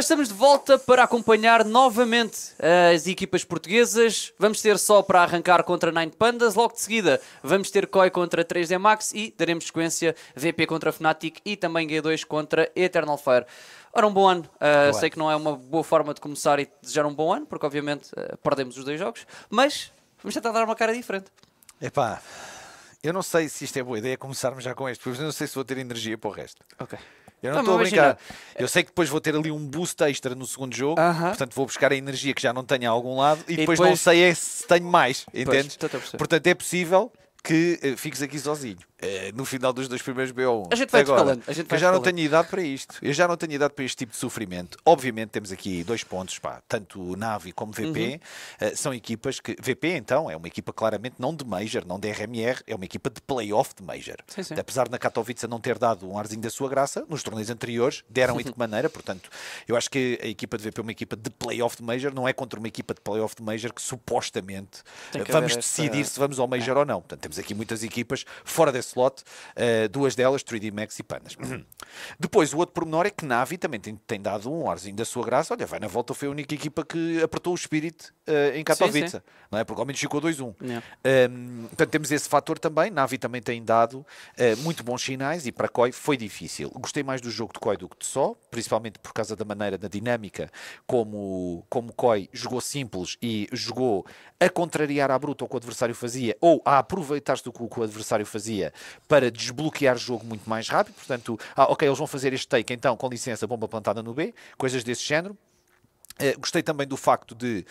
estamos de volta para acompanhar novamente as equipas portuguesas. Vamos ter só para arrancar contra Nine Pandas. Logo de seguida vamos ter KOI contra 3D Max e daremos sequência VP contra Fnatic e também G2 contra Eternal Fire. Ora, um bom ano. Sei que não é uma boa forma de começar e desejar um bom ano, porque obviamente perdemos os dois jogos, mas vamos tentar dar uma cara diferente. Epá, eu não sei se isto é boa ideia começarmos já com este, porque eu não sei se vou ter energia para o resto. Ok. Eu não estou a brincar. Eu sei que depois vou ter ali um boost extra no segundo jogo, portanto vou buscar a energia que já não tenho a algum lado e depois não sei se tenho mais, entendes? Portanto é possível que fiques aqui sozinho no final dos dois primeiros BO1. A gente vai escalando. Eu já não tenho idade para isto. Eu já não tenho idade para este tipo de sofrimento. Obviamente temos aqui 2 pontos, pá, tanto Navi como VP. São equipas que... VP, então, é uma equipa claramente não de Major, não de RMR, é uma equipa de playoff de Major. Sim. Apesar de na Katowice não ter dado um arzinho da sua graça, nos torneios anteriores deram e de que maneira. Portanto, eu acho que a equipa de VP é uma equipa de playoff de Major, não é contra uma equipa de playoff de Major que supostamente vamos decidir se vamos ao Major ou não. Portanto, temos aqui muitas equipas fora desse slot, 2 delas, 3D Max e Pandas. Depois, o outro pormenor é que Navi também tem dado um arzinho da sua graça. Olha, vai na volta, foi a única equipa que apertou o Spirit em Katowice, não é? Porque ao menos ficou 2-1. Portanto, temos esse fator também. Navi também tem dado muito bons sinais e para KOI foi difícil. Gostei mais do jogo de KOI do que de só, principalmente por causa da maneira, da dinâmica como KOI jogou simples e jogou a contrariar à bruta o que o adversário fazia ou a aproveitar-se do que o adversário fazia para desbloquear o jogo muito mais rápido. Portanto, ok, eles vão fazer este take, então, com licença, bomba plantada no B, coisas desse género. Gostei também do facto de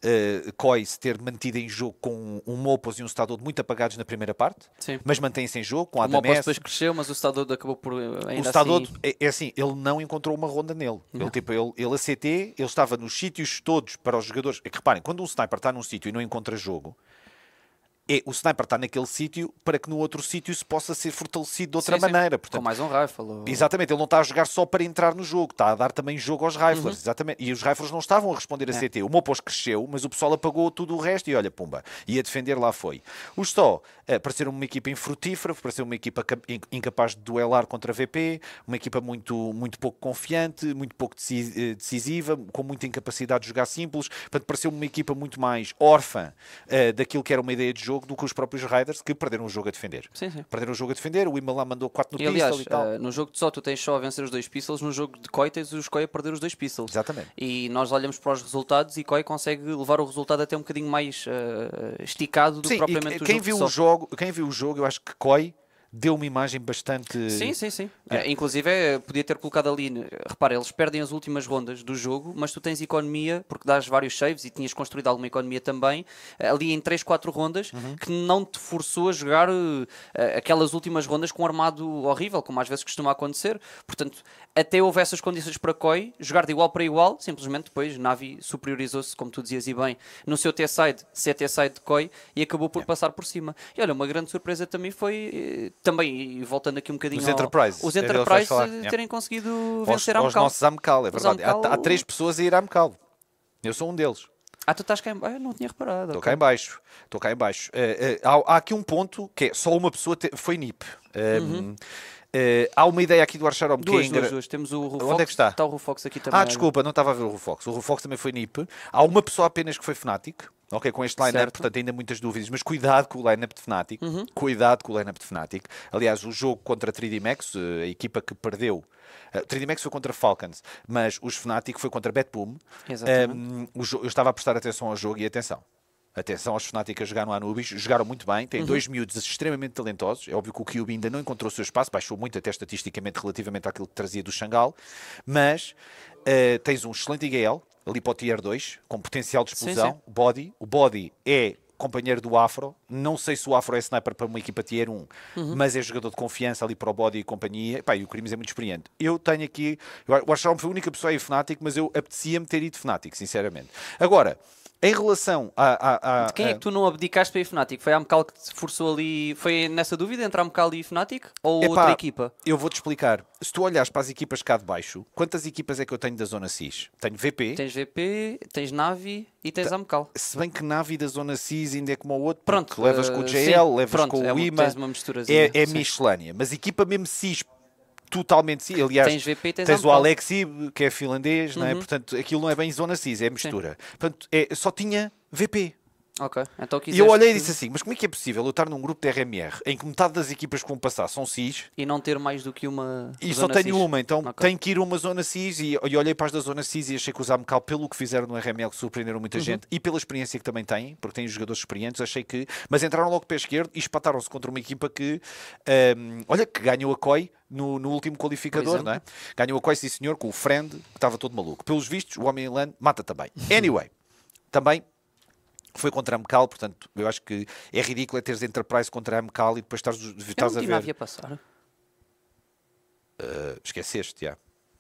KOI se ter mantido em jogo com um Mopos e um Stadod muito apagados na primeira parte, mas mantém-se em jogo com a Adames. O Mopos depois cresceu, mas o Stadod acabou por ainda o Stadod, assim... é assim, ele não encontrou uma ronda nele. Ele a CT, ele estava nos sítios todos para os jogadores. É que reparem, quando um sniper está num sítio e não encontra jogo, o sniper está naquele sítio para que no outro sítio se possa ser fortalecido de outra maneira. Portanto, com mais um rifle. Exatamente, ele não está a jogar só para entrar no jogo, está a dar também jogo aos riflers. Exatamente. E os riflers não estavam a responder a CT. O Mopos cresceu, mas o pessoal apagou tudo o resto e olha, pumba, ia defender, lá foi. O Stó, para ser uma equipa infrutífera, para ser uma equipa incapaz de duelar contra a VP, uma equipa muito pouco confiante, muito pouco decisiva, com muita incapacidade de jogar simples, portanto, para ser uma equipa muito mais órfã daquilo que era uma ideia de jogo do que os próprios Raiders, que perderam o jogo a defender. Perderam o jogo a defender, o Imalá mandou 4 no pistol e tal. No jogo de só tu tens só a vencer os 2 pistols, no jogo de KOI tens os KOI a perder os 2 pistols. Exatamente. E nós olhamos para os resultados e KOI consegue levar o resultado até um bocadinho mais esticado do que propriamente o jogo. Quem viu o jogo, eu acho que KOI deu uma imagem bastante... Sim. Inclusive, podia ter colocado ali... Repara, eles perdem as últimas rondas do jogo, mas tu tens economia, porque dás vários saves e tinhas construído alguma economia também, ali em 3, 4 rondas, que não te forçou a jogar aquelas últimas rondas com um armado horrível, como às vezes costuma acontecer. Portanto, até houve essas condições para KOI, jogar de igual para igual, simplesmente depois Navi superiorizou-se, como tu dizias e bem, no seu T-side, CT-side de KOI, e acabou por passar por cima. E olha, uma grande surpresa também foi... Também, e voltando aqui um bocadinho os Enterprise terem conseguido vencer a Amcal. Os nossos Amcal, é verdade. Amcal... Há 3 pessoas a ir a Amcal. Eu sou um deles. Tu estás cá em baixo? Não tinha reparado. Estou cá em baixo. Há aqui um ponto que é só uma pessoa foi NIP. Há uma ideia aqui do Archarom que duas. Temos o Rufox. Onde é que está? Está o Rufox aqui também. Desculpa, não estava a ver o Rufox. O Rufox também foi NIP. Há uma pessoa apenas que foi Fnatic. Ok, com este line-up, portanto, ainda muitas dúvidas, mas cuidado com o line-up de Fnatic. Cuidado com o line-up de Fnatic. Aliás, o jogo contra a 3D Max, a equipa que perdeu, 3D Max foi contra Falcons, mas os Fnatic foi contra Betboom. Eu estava a prestar atenção ao jogo e atenção aos Fnatic a jogar no Anubis, jogaram muito bem, têm 2 miúdos extremamente talentosos. É óbvio que o Kyubi ainda não encontrou o seu espaço, baixou muito até estatisticamente relativamente àquilo que trazia do Xangal, mas tens um excelente IGL ali para o Tier 2, com potencial de explosão. O Body é companheiro do Afro. Não sei se o Afro é sniper para uma equipa Tier 1, mas é jogador de confiança ali para o Body e companhia. E o Crimes é muito experiente. Eu tenho aqui... O Archarom foi a única pessoa a ir Fnatic, mas eu apetecia-me ter ido Fnatic, sinceramente. Agora... Em relação de quem é que tu não abdicaste para ir Fnatic? Foi a Amcal que te forçou ali? Foi nessa dúvida entre a Amcal e Fnatic? Ou outra equipa? Eu vou-te explicar. Se tu olhares para as equipas cá de baixo, quantas equipas é que eu tenho da Zona CIS? Tenho VP. Tens VP, tens Navi e tens Amcal. Se bem que Navi da Zona CIS ainda é como o outro. Pronto. Levas com o JL, levas com o IMA. Tens uma misturazinha. É miscelânea. Mas equipa mesmo CIS totalmente sim. Aliás, tens VP, tens o Amcal. Alexi, que é finlandês, não é? Portanto, aquilo não é bem zona CIS, é mistura. Portanto, só tinha VP. Ok, então E eu olhei e disse assim, mas como é que é possível eu estar num grupo de RMR em que metade das equipas que vão passar são CIS e não ter mais do que uma e só zona tenho CIS? uma, então Ok. tenho que ir a uma zona CIS e olhei para as da zona CIS e achei que os Amcal, pelo que fizeram no RML, que surpreenderam muita gente e pela experiência que também têm, porque têm jogadores experientes, achei que... Mas entraram logo pé esquerdo e espataram-se contra uma equipa que, olha, que ganhou a COI no último qualificador, não é? Ganhou a COI, sim senhor, com o Friend, que estava todo maluco. Pelos vistos, o homem em LAN mata também. Anyway, também foi contra a Amcal, portanto, eu acho que é ridículo teres Enterprise contra a Amcal e depois estás a ver... Havia passar. Esqueceste, já.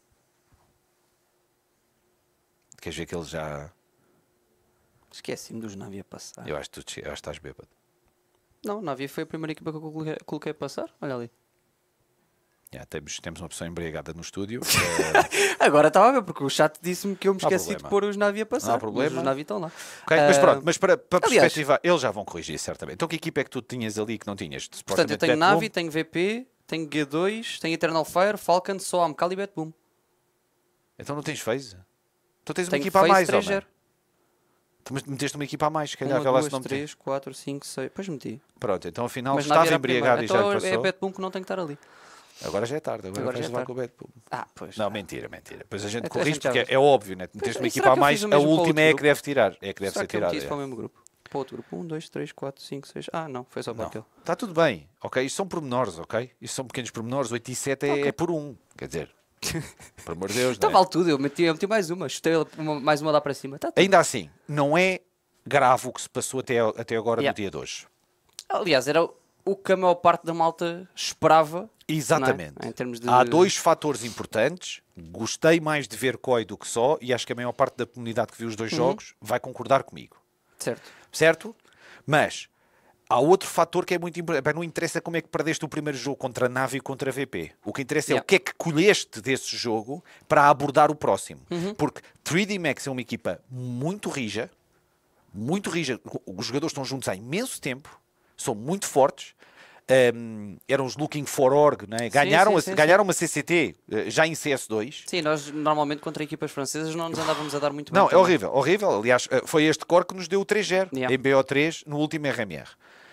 Queres ver que ele já... Esqueci-me dos Navia passar. Eu acho que tu estás bêbado. Não, Navia foi a primeira equipa que eu coloquei a passar. Olha ali. Já, temos uma pessoa embriagada no estúdio. Agora estava a ver, porque o chat disse-me que eu me esqueci problema. de pôr os Navia a passar. Não há problema. Mas os Navia estão lá. Ok, mas pronto, mas para aliás, perspectivar, eles já vão corrigir certamente. Então que equipa é que tu tinhas ali que não tinhas? Portanto, eu tenho Navi, tenho VP, tenho G2, tenho Eternal Fire, Falcon, só Amcal e Betboom. Então não tens FaZe? Tu tens uma Tenho equipa a FaZe mais, 3-0. homem. Tu meteste uma equipa a mais, se calhar, 1, vê lá se 2, não 3, 4, 5, 6. Depois meti. Pronto, então afinal Mas Navi estava era a primeira. embriagado e já Então lhe é passou. Betboom que não tem que estar ali. Agora já é tarde, agora Agora vais já é levar tarde. com o Betboom. Pois. Não, mentira. Depois a gente Até a corrige gente já porque vê. é óbvio, né? Meteste uma Será equipa a que eu mais, fiz o a mesmo para última outro é que grupo? deve tirar. É que deve Será ser que eu meti tirada. isso para o mesmo grupo? Para outro grupo? 1, 2, 3, 4, 5, 6. Ah, não, foi só para aquele. Está tudo bem, ok? Isto são pormenores, ok? Isto são pequenos pormenores. 8 e 7 é por 1. Quer dizer, por amor de Deus, Então não é? vale tudo, eu meti mais uma, chutei mais uma lá para cima. Tá tudo. Ainda assim, não é grave o que se passou até agora no dia de hoje. Aliás, era o que a maior parte da malta esperava. Exatamente. Não é? Em termos de... Há dois fatores importantes. Gostei mais de ver COI do que só, e acho que a maior parte da comunidade que viu os dois jogos vai concordar comigo. Certo? Mas há outro fator que é muito importante. Não interessa como é que perdeste o primeiro jogo contra a Navi e contra a VP. O que interessa é o que é que colheste desse jogo para abordar o próximo. Porque 3D Max é uma equipa muito rija. Muito rija. Os jogadores estão juntos há imenso tempo. São muito fortes. Eram os Looking for Org, não é? Ganharam uma CCT já em CS2. Sim, nós normalmente contra equipas francesas não nos andávamos a dar muito bem. Não, é horrível, horrível. Aliás, foi este core que nos deu o 3-0 em BO3 no último RMR.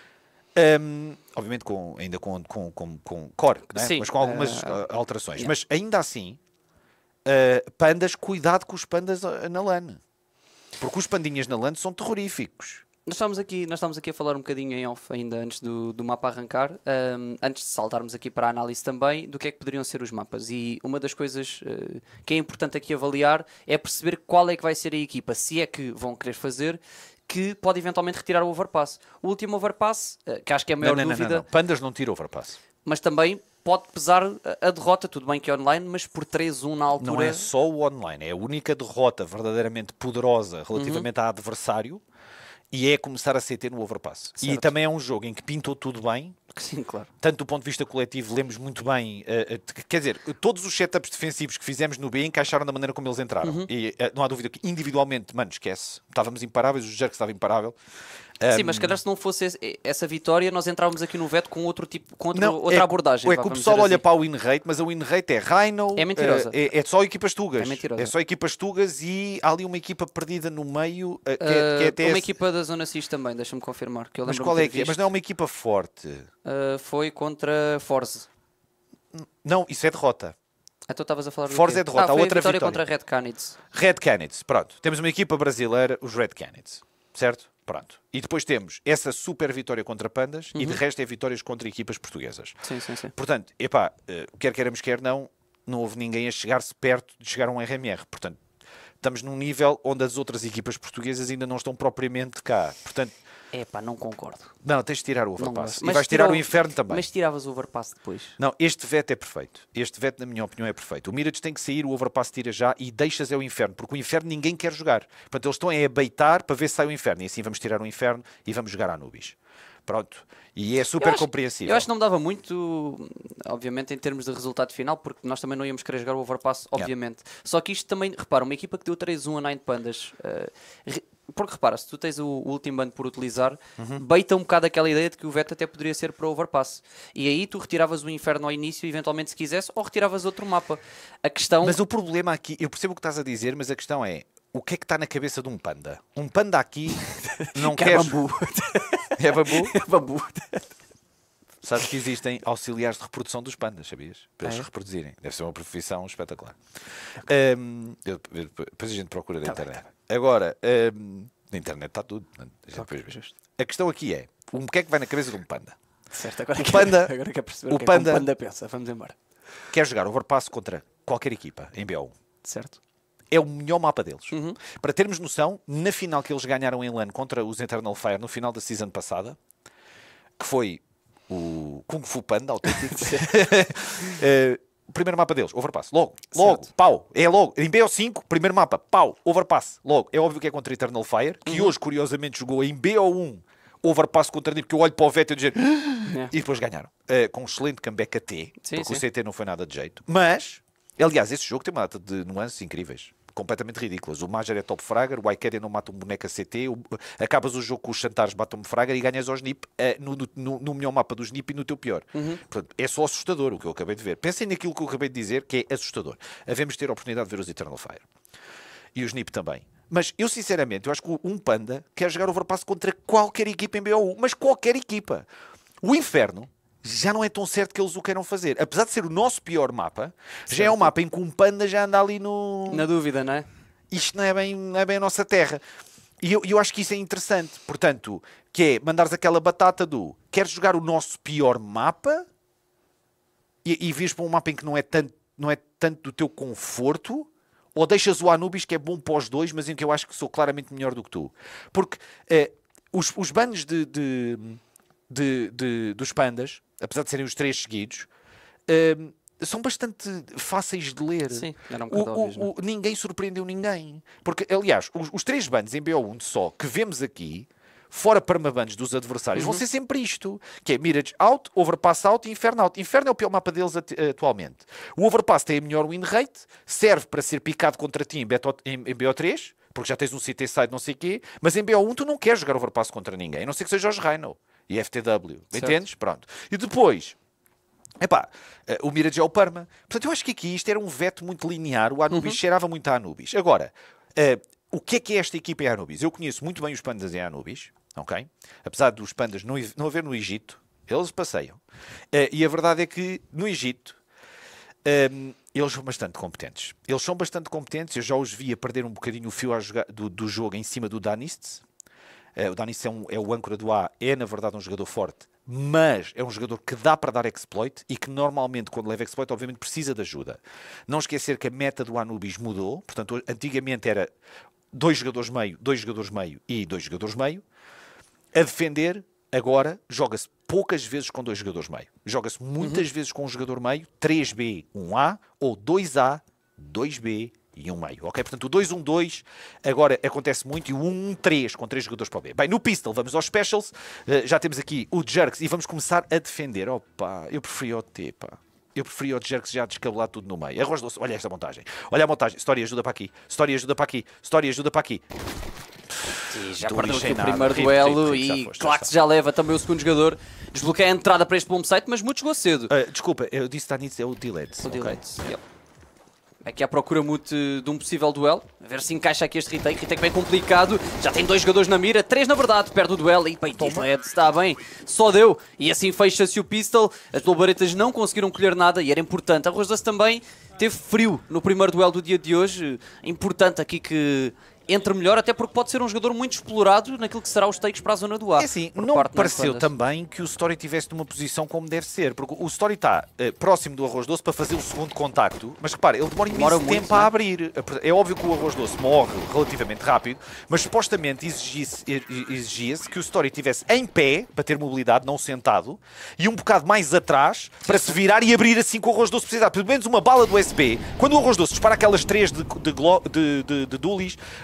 Obviamente ainda com core, não é? Sim, mas com algumas alterações. Mas ainda assim, pandas, cuidado com os pandas na LAN. Porque os pandinhas na LAN são terroríficos. Nós estamos aqui a falar um bocadinho em off ainda antes do mapa arrancar, antes de saltarmos aqui para a análise também do que é que poderiam ser os mapas. E uma das coisas que é importante aqui avaliar é perceber qual é que vai ser a equipa, se é que vão querer fazer, que pode eventualmente retirar o overpass. O último overpass, que acho que é a maior dúvida... Não. Pandas não tira overpass. Mas também pode pesar a derrota, tudo bem que é online, mas por 3-1 na altura... Não é só o online, é a única derrota verdadeiramente poderosa relativamente a adversário. E é começar a CT no overpass. Certo. E também é um jogo em que pintou tudo bem. Sim, claro. Tanto do ponto de vista coletivo, lemos muito bem. Quer dizer, todos os setups defensivos que fizemos no B encaixaram da maneira como eles entraram. E não há dúvida que individualmente, mano, esquece. Estávamos imparáveis, o Jerk estava imparável. Sim, mas calhar se não fosse essa vitória, nós entrávamos aqui no veto com outro tipo, outra abordagem. É que o pessoal olha para o win rate, mas a win rate é Rhino. É mentirosa. É só equipas tugas. É mentirosa. É só equipas tugas e há ali uma equipa perdida no meio. Que é até uma equipa da Zona CIS também, deixa-me confirmar. Que eu mas qual é que é? Mas não é uma equipa forte. Foi contra Forze. Não, isso é derrota. Então estavas a falar do Forze é derrota, foi outra vitória vitória contra Red Canids. Red Canids, pronto. Temos uma equipa brasileira, os Red Canids, certo? Pronto. E depois temos essa super vitória contra Pandas e de resto é vitórias contra equipas portuguesas. Sim. Portanto, quer queiramos, quer não houve ninguém a chegar-se perto de chegar a um RMR. Portanto, estamos num nível onde as outras equipas portuguesas ainda não estão propriamente cá. Portanto, não concordo. Não, tens de tirar o overpass. Mas e vais tirar o inferno também. Mas tiravas o overpass depois. Não, este veto é perfeito. Este veto, na minha opinião, é perfeito. O Mirage tem que sair, o overpass tira já e deixas o inferno, porque o inferno ninguém quer jogar. Portanto, eles estão a baitar para ver se sai o inferno. E assim vamos tirar o inferno e vamos jogar a Anubis. Pronto. E é super compreensível. Eu acho que não me dava muito, obviamente, em termos de resultado final, porque nós também não íamos querer jogar o overpass, obviamente. Só que isto também, repara, uma equipa que deu 3-1 a Nine Pandas, Porque repara, se tu tens o último bando por utilizar, beita um bocado aquela ideia de que o veto até poderia ser para overpass. E aí tu retiravas o inferno ao início, eventualmente se quisesse, ou retiravas outro mapa. A questão... Mas o problema aqui, eu percebo o que estás a dizer, mas a questão é, o que é que está na cabeça de um panda? Um panda aqui não quer... bambu. É bambu? É bambu. Sabes que existem auxiliares de reprodução dos pandas, sabias? Para eles se reproduzirem. Deve ser uma profissão espetacular. Depois a gente procura na internet. Agora, na internet está tudo. A questão aqui é, o que é que vai na cabeça de um panda? Certo, agora o quer perceber o o que é que panda um panda pensa. Vamos embora. Quer jogar overpass contra qualquer equipa em BO1. Certo. É o melhor mapa deles. Para termos noção, na final que eles ganharam em LAN contra os Eternal Fire, no final da season passada, que foi o Kung Fu Panda autêntico, o primeiro mapa deles, overpass, logo, pau, é logo, em BO5, primeiro mapa, pau, overpass, logo, é óbvio que é contra Eternal Fire, que hoje, curiosamente, jogou em BO1, overpass contra NiP, que eu olho para o veto e dizer, e depois ganharam, com um excelente comeback a T, porque o CT não foi nada de jeito, mas, aliás, esse jogo tem uma data de nuances incríveis, completamente ridículas. O Major é top fragger, o Ikedia não mata um boneco a CT, acabas o jogo com os Chantares batem-me fragger e ganhas aos NiP no melhor mapa dos NiP e no teu pior. Portanto, é só assustador o que eu acabei de ver. Pensem naquilo que eu acabei de dizer, que é assustador. Havemos ter a oportunidade de ver os Eternal Fire. E os NiP também. Mas eu, sinceramente, eu acho que um panda quer jogar overpass contra qualquer equipa em BO1, mas qualquer equipa. O Inferno já não é tão certo que eles o queiram fazer. Apesar de ser o nosso pior mapa, já é um mapa em que um panda já anda ali na dúvida, não é? Isto não é bem a nossa terra. E eu acho que isso é interessante. Portanto, que é mandares aquela batata do queres jogar o nosso pior mapa e vires para um mapa em que não é tanto do teu conforto, ou deixas o Anubis, que é bom para os dois, mas em que eu acho que sou claramente melhor do que tu. Porque os bans dos pandas, apesar de serem os 3 seguidos, são bastante fáceis de ler. Sim, era um bocado óbvio, ninguém surpreendeu ninguém. Porque, aliás, os 3 bans em BO1 só que vemos aqui, fora permabands dos adversários, vão ser sempre isto, que é Mirage out, Overpass out e Inferno out. Inferno é o pior mapa deles atualmente. O Overpass tem a melhor win rate, serve para ser picado contra ti em BO3, porque já tens um CT side não sei o quê, mas em BO1 tu não queres jogar Overpass contra ninguém, a não ser que seja os Rhino e FTW, entendes? Pronto. E depois, o Mirage é o Perma. Portanto, eu acho que aqui isto era um veto muito linear, o Anubis cheirava muito a Anubis. Agora, o que é esta equipa em Anubis? Eu conheço muito bem os pandas em Anubis, ok? Apesar dos pandas não haver no Egito, eles passeiam. E a verdade é que no Egito eles são bastante competentes. Eu já os vi a perder um bocadinho o fio do jogo em cima do Danist. O Danist é o âncora do A, é na verdade um jogador forte, mas é um jogador que dá para dar exploit e que normalmente quando leva exploit obviamente precisa de ajuda. Não esquecer que a meta do Anubis mudou, portanto antigamente era 2 jogadores meio, 2 jogadores meio e 2 jogadores meio. A defender, agora, joga-se poucas vezes com 2 jogadores meio. Joga-se muitas vezes com um jogador meio, 3B, 1A, ou 2A, 2B e 1 meio. Ok? Portanto, o 2-1-2 agora acontece muito e o 1-1-3 com 3 jogadores para o B. Bem, no Pistol vamos aos Specials. Já temos aqui o Jerks e vamos começar a defender. Opa, eu preferia o T, pá. Eu preferia o Jerks já descabelar tudo no meio. Arroz doce. Olha esta montagem. Olha a montagem. História ajuda para aqui. História ajuda para aqui. História ajuda para aqui. E já perdeu aqui o primeiro duelo e Clax já leva também o segundo jogador. Desbloqueia a entrada para este bomb site, mas muito chegou cedo. Desculpa, eu disse que é o Dilets. O Dilets, Aqui à procura muito de um possível duelo. A ver se encaixa aqui este retake. Retake bem complicado. Já tem 2 jogadores na mira. 3 na verdade. Perde o duelo. E bem, está bem. Só deu. E assim fecha-se o Pistol. As Bolbaretas não conseguiram colher nada e era importante. A Arroz Doce também teve frio no primeiro duelo do dia de hoje. Importante aqui que entre melhor, até porque pode ser um jogador muito explorado naquilo que será os takes para a zona do A. É assim, não me pareceu também que o Story estivesse numa posição como deve ser, porque o Story está próximo do Arroz Doce para fazer o segundo contacto, mas repare, ele demora imenso tempo a abrir. É óbvio que o Arroz Doce morre relativamente rápido, mas supostamente exigia-se que o Story estivesse em pé, para ter mobilidade, não sentado, e um bocado mais atrás, para se virar e abrir assim que o Arroz Doce precisar. Pelo menos uma bala do USB, quando o Arroz Doce dispara aquelas 3 de duelis,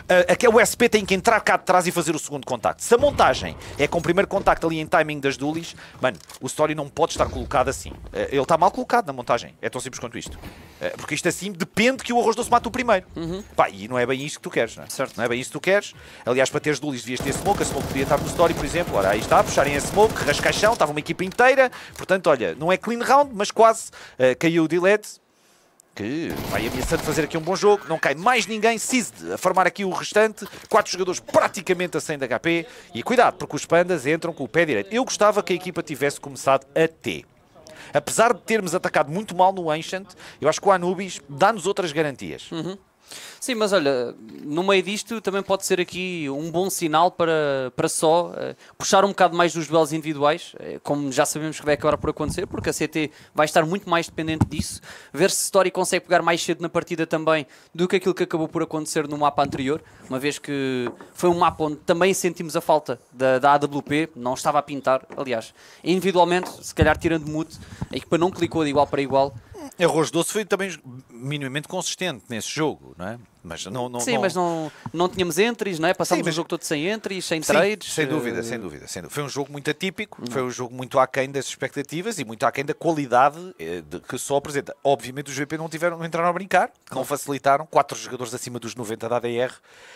O SP tem que entrar cá de trás e fazer o segundo contacto. Se a montagem é com o primeiro contacto ali em timing das dualies, mano, o Story não pode estar colocado assim. Ele está mal colocado na montagem. É tão simples quanto isto. Porque isto assim depende que o arroz doce mate o primeiro. Pá, e não é bem isto que tu queres, não é? Certo. Não é bem isto que tu queres. Aliás, para teres dualies devias ter smoke. A smoke podia estar no Story, por exemplo. Ora, aí está, puxarem a smoke, rascaixão, estava uma equipa inteira. Portanto, olha, não é clean round, mas quase. Caiu o delete. Que vai ameaçando fazer aqui um bom jogo, não cai mais ninguém, Sized a formar aqui o restante, 4 jogadores praticamente a 100 de HP, e cuidado, porque os pandas entram com o pé direito. Eu gostava que a equipa tivesse começado a T. Apesar de termos atacado muito mal no Ancient, eu acho que o Anubis dá-nos outras garantias. Sim, mas olha, no meio disto também pode ser aqui um bom sinal para só puxar um bocado mais dos duelos individuais, como já sabemos que vai acabar por acontecer, porque a CT vai estar muito mais dependente disso, ver se Story consegue pegar mais cedo na partida também do que aquilo que acabou por acontecer no mapa anterior, uma vez que foi um mapa onde também sentimos a falta da AWP, não estava a pintar, aliás, individualmente, se calhar tirando mute, a equipa não clicou de igual para igual. Arroz Doce foi também minimamente consistente nesse jogo, não é? Mas mas não tínhamos entries, não é? Passámos o jogo todo sem entries, sem trades. Sem dúvida, sem dúvida. Foi um jogo muito atípico, foi um jogo muito aquém das expectativas e muito aquém da qualidade que só apresenta. Obviamente os VP não entraram a brincar, não facilitaram, 4 jogadores acima dos 90 da ADR.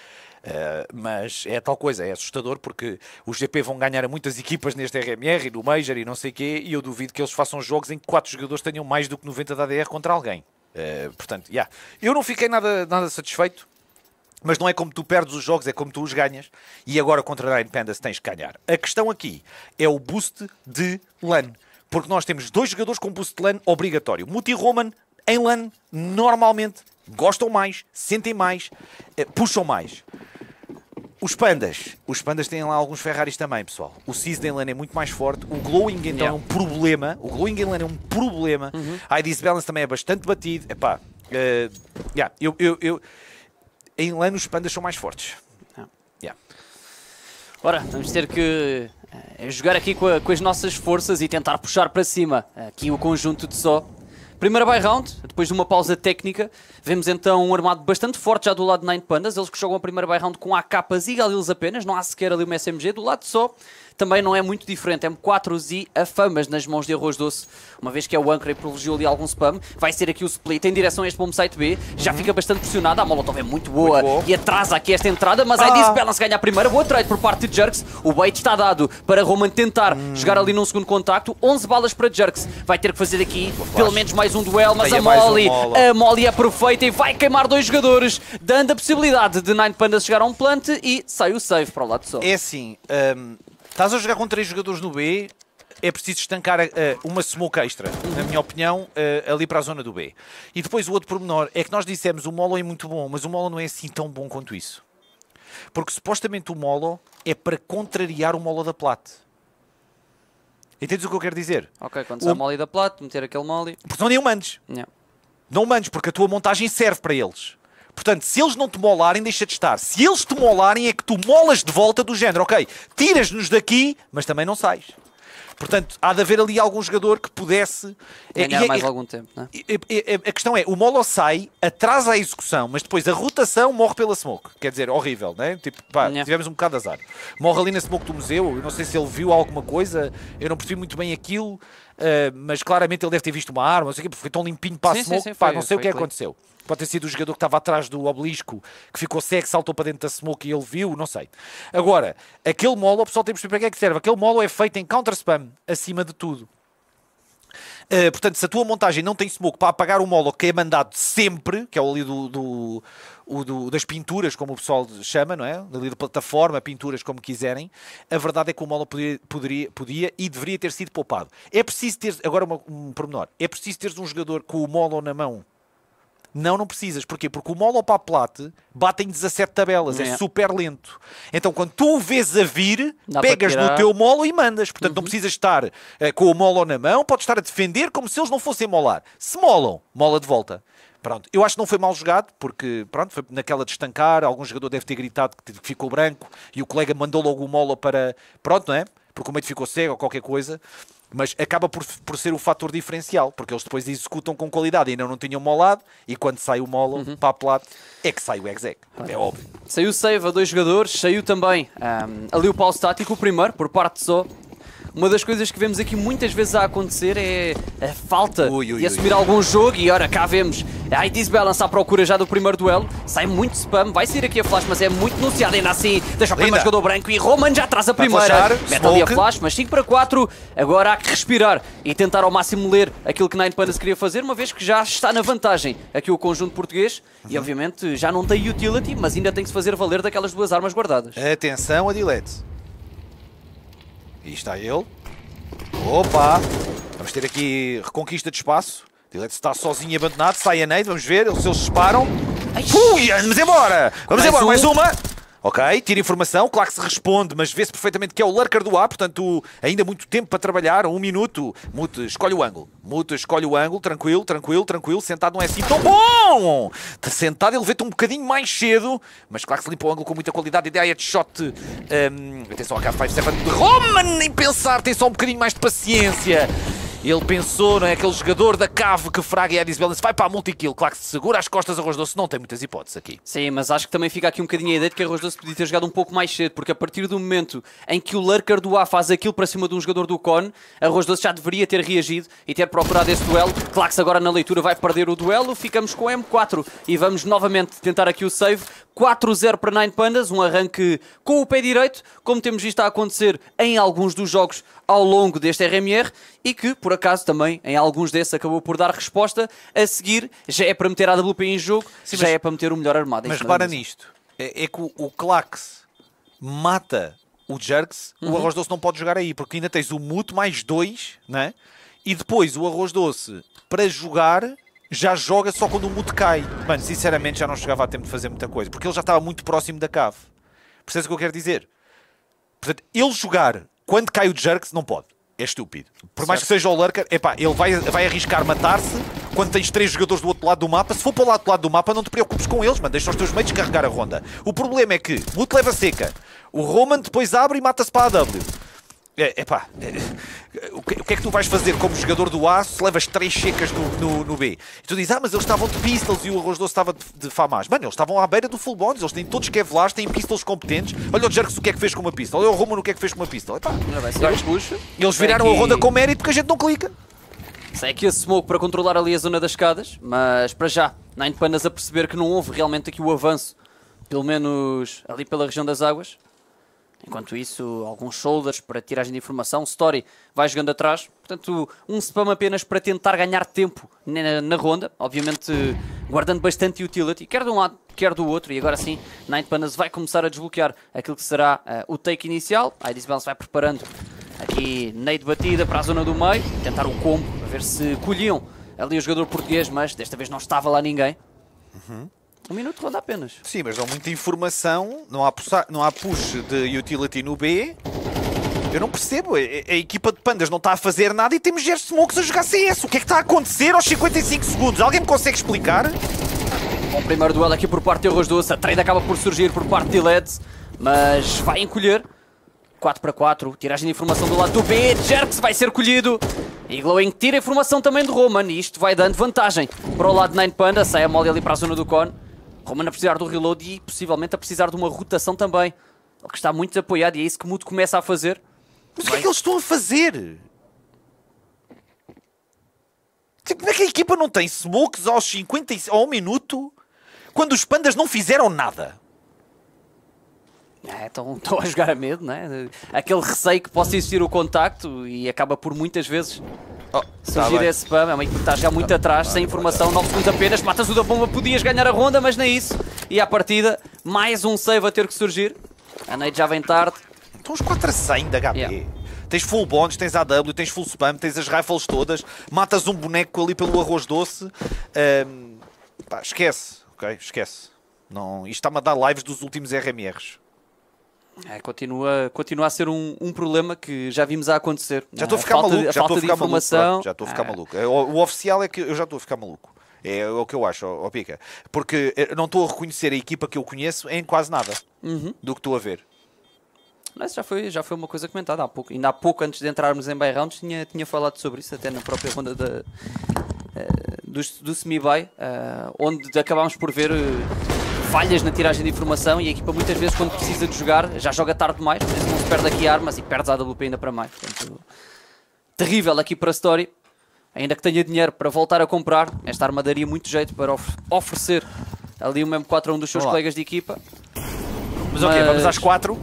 Mas é tal coisa, é assustador porque os GP vão ganhar a muitas equipas neste RMR e no Major e não sei o quê, e eu duvido que eles façam jogos em que 4 jogadores tenham mais do que 90 da ADR contra alguém. Portanto, eu não fiquei nada satisfeito, mas não é como tu perdes os jogos, é como tu os ganhas, e agora contra a Nine Pandas tens que ganhar. A questão aqui é o boost de LAN, porque nós temos 2 jogadores com boost de LAN obrigatório. Muti e Roman em LAN normalmente gostam mais, sentem mais, puxam mais. Os pandas têm lá alguns Ferraris também, pessoal. O Sized em LAN é muito mais forte. O Glowing então é um problema. O Glowing em LAN é um problema. A ID Balance também é bastante batido. Epá, em LAN os pandas são mais fortes. Ora, vamos ter que jogar aqui com as nossas forças e tentar puxar para cima aqui o conjunto de só. Primeira buy round, depois de uma pausa técnica, vemos então um armado bastante forte já do lado de Nine Pandas. Eles que jogam a primeira buy round com AKs e Galils apenas, não há sequer ali uma SMG. Do lado de só, também não é muito diferente, M4s e afamas nas mãos de Arroz Doce, uma vez que é o Anchor e privilegiou ali algum spam. Vai ser aqui o split em direção a este bombsite B, já fica bastante pressionado, a Molotov é muito boa e atrasa aqui esta entrada, mas aí diz Balance ganha a primeira, boa trade por parte de Jerks, o bait está dado para Roman tentar jogar ali num segundo contacto, 11 balas para Jerks, vai ter que fazer aqui pelo menos mais um duelo, mas a Molly é perfeita e vai queimar 2 jogadores, dando a possibilidade de Nine Pandas chegar a um plant e sai o save para o lado de só. É assim, estás a jogar com 3 jogadores no B, é preciso estancar uma smoke extra, na minha opinião, ali para a zona do B. E depois o outro pormenor é que nós dissemos o Molo é muito bom, mas o Molo não é assim tão bom quanto isso. Porque supostamente o Molo é para contrariar o Molo da Plat. Entendes o que eu quero dizer? Ok, quando sai o Molly da Plat, meter aquele Molly... Porque não mandes. Não mandes, porque a tua montagem serve para eles. Portanto, se eles não te molarem, deixa de estar. Se eles te molarem, é que tu molas de volta do género. Ok, tiras-nos daqui, mas também não sais. Portanto, há de haver ali algum jogador que pudesse... ganhar mais algum tempo, não é? A questão é, o Molo sai, atrasa a execução, mas depois a rotação morre pela smoke. Quer dizer, horrível, não é? Tipo, pá, tivemos um bocado de azar. Morre ali na smoke do museu, eu não sei se ele viu alguma coisa, eu não percebi muito bem aquilo, mas claramente ele deve ter visto uma arma, não sei o quê, foi tão limpinho para a smoke, pá, não sei o que aconteceu. Pode ter sido o jogador que estava atrás do obelisco, que ficou cego, saltou para dentro da smoke e ele viu, não sei. Agora, aquele Molo, o pessoal tem que perceber para que é que serve. Aquele Molo é feito em counter-spam, acima de tudo. Portanto, se a tua montagem não tem smoke para apagar o Molo que é mandado sempre, que é o ali das pinturas, como o pessoal chama, não é? Ali da plataforma, pinturas, como quiserem, a verdade é que o Molo podia e deveria ter sido poupado. É preciso ter, agora um pormenor, é preciso teres um jogador com o Molo na mão. Não precisas. Porquê? Porque o Molo para a Plat bate em 17 tabelas, é super lento. Então, quando tu o vês a vir, pegas no teu Molo e mandas. Portanto, não precisas estar com o Molo na mão, podes estar a defender como se eles não fossem molar. Se molam, mola de volta. Pronto, eu acho que não foi mal jogado, porque pronto, foi naquela de estancar, algum jogador deve ter gritado que ficou branco e o colega mandou logo o Molo para... Pronto, não é? Porque o meio ficou cego ou qualquer coisa. mas acaba por ser o fator diferencial, porque eles depois executam com qualidade, ainda não tinham molado, e quando sai o molo para a plata, é que sai o exec, é óbvio. Saiu o save a 2 jogadores, saiu também ali o pau estático, o primeiro, por parte de Só. Uma das coisas que vemos aqui muitas vezes a acontecer é a falta de assumir algum jogo. E ora, cá vemos a ID's Balance à procura já do primeiro duelo. Sai muito spam, vai sair aqui a flash, mas é muito denunciado. Ainda assim, deixa o primeiro jogador branco e Roman já traz a primeira. Mete ali a flash, mas 5 para 4. Agora há que respirar e tentar ao máximo ler aquilo que Nine Pandas queria fazer, uma vez que já está na vantagem aqui o conjunto português. E obviamente já não tem utility, mas ainda tem que se fazer valer daquelas duas armas guardadas. Atenção a Dilete. E está ele. Opa! Vamos ter aqui reconquista de espaço. Dilete está sozinho e abandonado. Sai a nade, vamos ver se eles disparam. Ui, vamos embora! Vamos embora, mais uma! Ok, tira informação, claro que se responde, mas vê-se perfeitamente que é o lurker do A, portanto, ainda muito tempo para trabalhar, 1 minuto. Mute, escolhe o ângulo. Mute, escolhe o ângulo, tranquilo, tranquilo, tranquilo. Sentado não é assim tão bom! Sentado ele vê-te um bocadinho mais cedo, mas claro que se limpa o ângulo com muita qualidade. Ideia de shot. Atenção, AK-57 de Roman, nem pensar, tem só um bocadinho mais de paciência. Ele pensou, não é? Aquele jogador da cave que fraga e a Balance vai para a multi-kill. Claro que se segura as costas a Arroz Doce, não tem muitas hipóteses aqui. Sim, mas acho que também fica aqui um bocadinho a ideia de que a Arroz Doce podia ter jogado um pouco mais cedo, porque a partir do momento em que o lurker do A faz aquilo para cima de um jogador do Con, a Arroz Doce já deveria ter reagido e ter procurado esse duelo. Claro que se agora na leitura vai perder o duelo, ficamos com M4 e vamos novamente tentar aqui o save. 4-0 para Nine Pandas, um arranque com o pé direito, como temos visto a acontecer em alguns dos jogos ao longo deste RMR, e que, por acaso, também em alguns desses acabou por dar resposta. A seguir, já é para meter a AWP em jogo, sim, já é para meter o melhor armado. Mas repara nisto, é que o Clax mata o Jerks, o Arroz Doce não pode jogar aí, porque ainda tens o Mute mais 2, né? E depois o Arroz Doce, para jogar, já joga só quando o Mute cai. Mano, sinceramente já não chegava a tempo de fazer muita coisa, porque ele já estava muito próximo da cave. Percebes o que eu quero dizer? Portanto, ele jogar quando cai o Jerks não pode. É estúpido. Por mais que seja o lurker, epá, ele vai arriscar matar-se quando tens 3 jogadores do outro lado do mapa. Se for para o lado do mapa, não te preocupes com eles, mano. Deixa os teus mates carregar a ronda. O problema é que Mute leva seca. O Roman depois abre e mata-se para a AW. O que é que tu vais fazer como jogador do A se levas 3 secas no B? E tu dizes, mas eles estavam de pistols e o Arroz Doce estava de FAMAS. Mano, eles estavam à beira do full bonds, eles têm todos kevlars, têm pistols competentes. Olha o Jerks o que é que fez com uma pistol, olha o Roman o que é que fez com uma pistol. Eles viraram a ronda com mérito porque a gente não clica. Sei que esse smoke para controlar ali a zona das escadas, mas para já, Nine Pandas a perceber que não houve realmente aqui o avanço, pelo menos ali pela região das águas. Enquanto isso, alguns shoulders para tiragem de informação. Story vai jogando atrás. Portanto, um spam apenas para tentar ganhar tempo na ronda. Obviamente, guardando bastante utility, quer de um lado, quer do outro. E agora sim, Nine Pandas vai começar a desbloquear aquilo que será o take inicial. A ID's Balance vai preparando aqui nade batida para a zona do meio. Tentar o combo, a ver se colhiam ali o jogador português, mas desta vez não estava lá ninguém. 1 minuto de ronda apenas. Sim, mas dão muita informação, não há push de utility no B. Eu não percebo, a equipa de Pandas não está a fazer nada e temos Gerson Smokes a jogar CS. O que é que está a acontecer aos 55 segundos? Alguém me consegue explicar? Bom, primeiro duelo aqui por parte de Arroz Doce, a trade acaba por surgir por parte de Leds, mas vai encolher. 4 para 4, tiragem de informação do lado do B, Jerks vai ser colhido. E Glowing tira a informação também de Roman, e isto vai dando vantagem para o lado de Nine Panda, sai a Molly ali para a zona do Con. Roman a precisar do reload e possivelmente a precisar de uma rotação também. Ele que está muito apoiado e é isso que o Muto começa a fazer. Mas o que é que eles estão a fazer? Como é que a equipa não tem smokes aos 50 ao 1 minuto quando os Pandas não fizeram nada? Estão a jogar a medo, não é? Aquele receio que possa existir o contacto e acaba por muitas vezes surgir esse spam. É uma equipe que está a jogar muito atrás, sem informação, 9 segundos apenas. Matas o da bomba, podias ganhar a ronda, mas nem isso. E à partida, mais um save a ter que surgir. A nade já vem tarde. Estão os 4 a 100 da HP. Tens full bonds, tens AW, tens full spam, tens as rifles todas. Matas um boneco ali pelo Arroz Doce. Pá, esquece, ok? Esquece. Não, isto está-me a dar lives dos últimos RMRs. Continua a ser um problema que já vimos a acontecer. Já estou a ficar maluco. Já estou a ficar maluco. Já estou a ficar maluco. O oficial é que eu já estou a ficar maluco. É o que eu acho, ó Pica. Porque eu não estou a reconhecer a equipa que eu conheço em quase nada do que estou a ver. Mas já foi uma coisa comentada há pouco. Ainda há pouco, antes de entrarmos em buy rounds, tinha falado sobre isso, até na própria ronda do semi-buy, onde acabámos por ver falhas na tiragem de informação, e a equipa muitas vezes, quando precisa de jogar, já joga tarde demais, por isso não se perde aqui armas e perde a AWP ainda para mais. Portanto, terrível aqui para a Story. Ainda que tenha dinheiro para voltar a comprar, esta arma daria muito jeito para oferecer ali um M4 a um dos seus colegas de equipa. Mas ok, vamos às 4.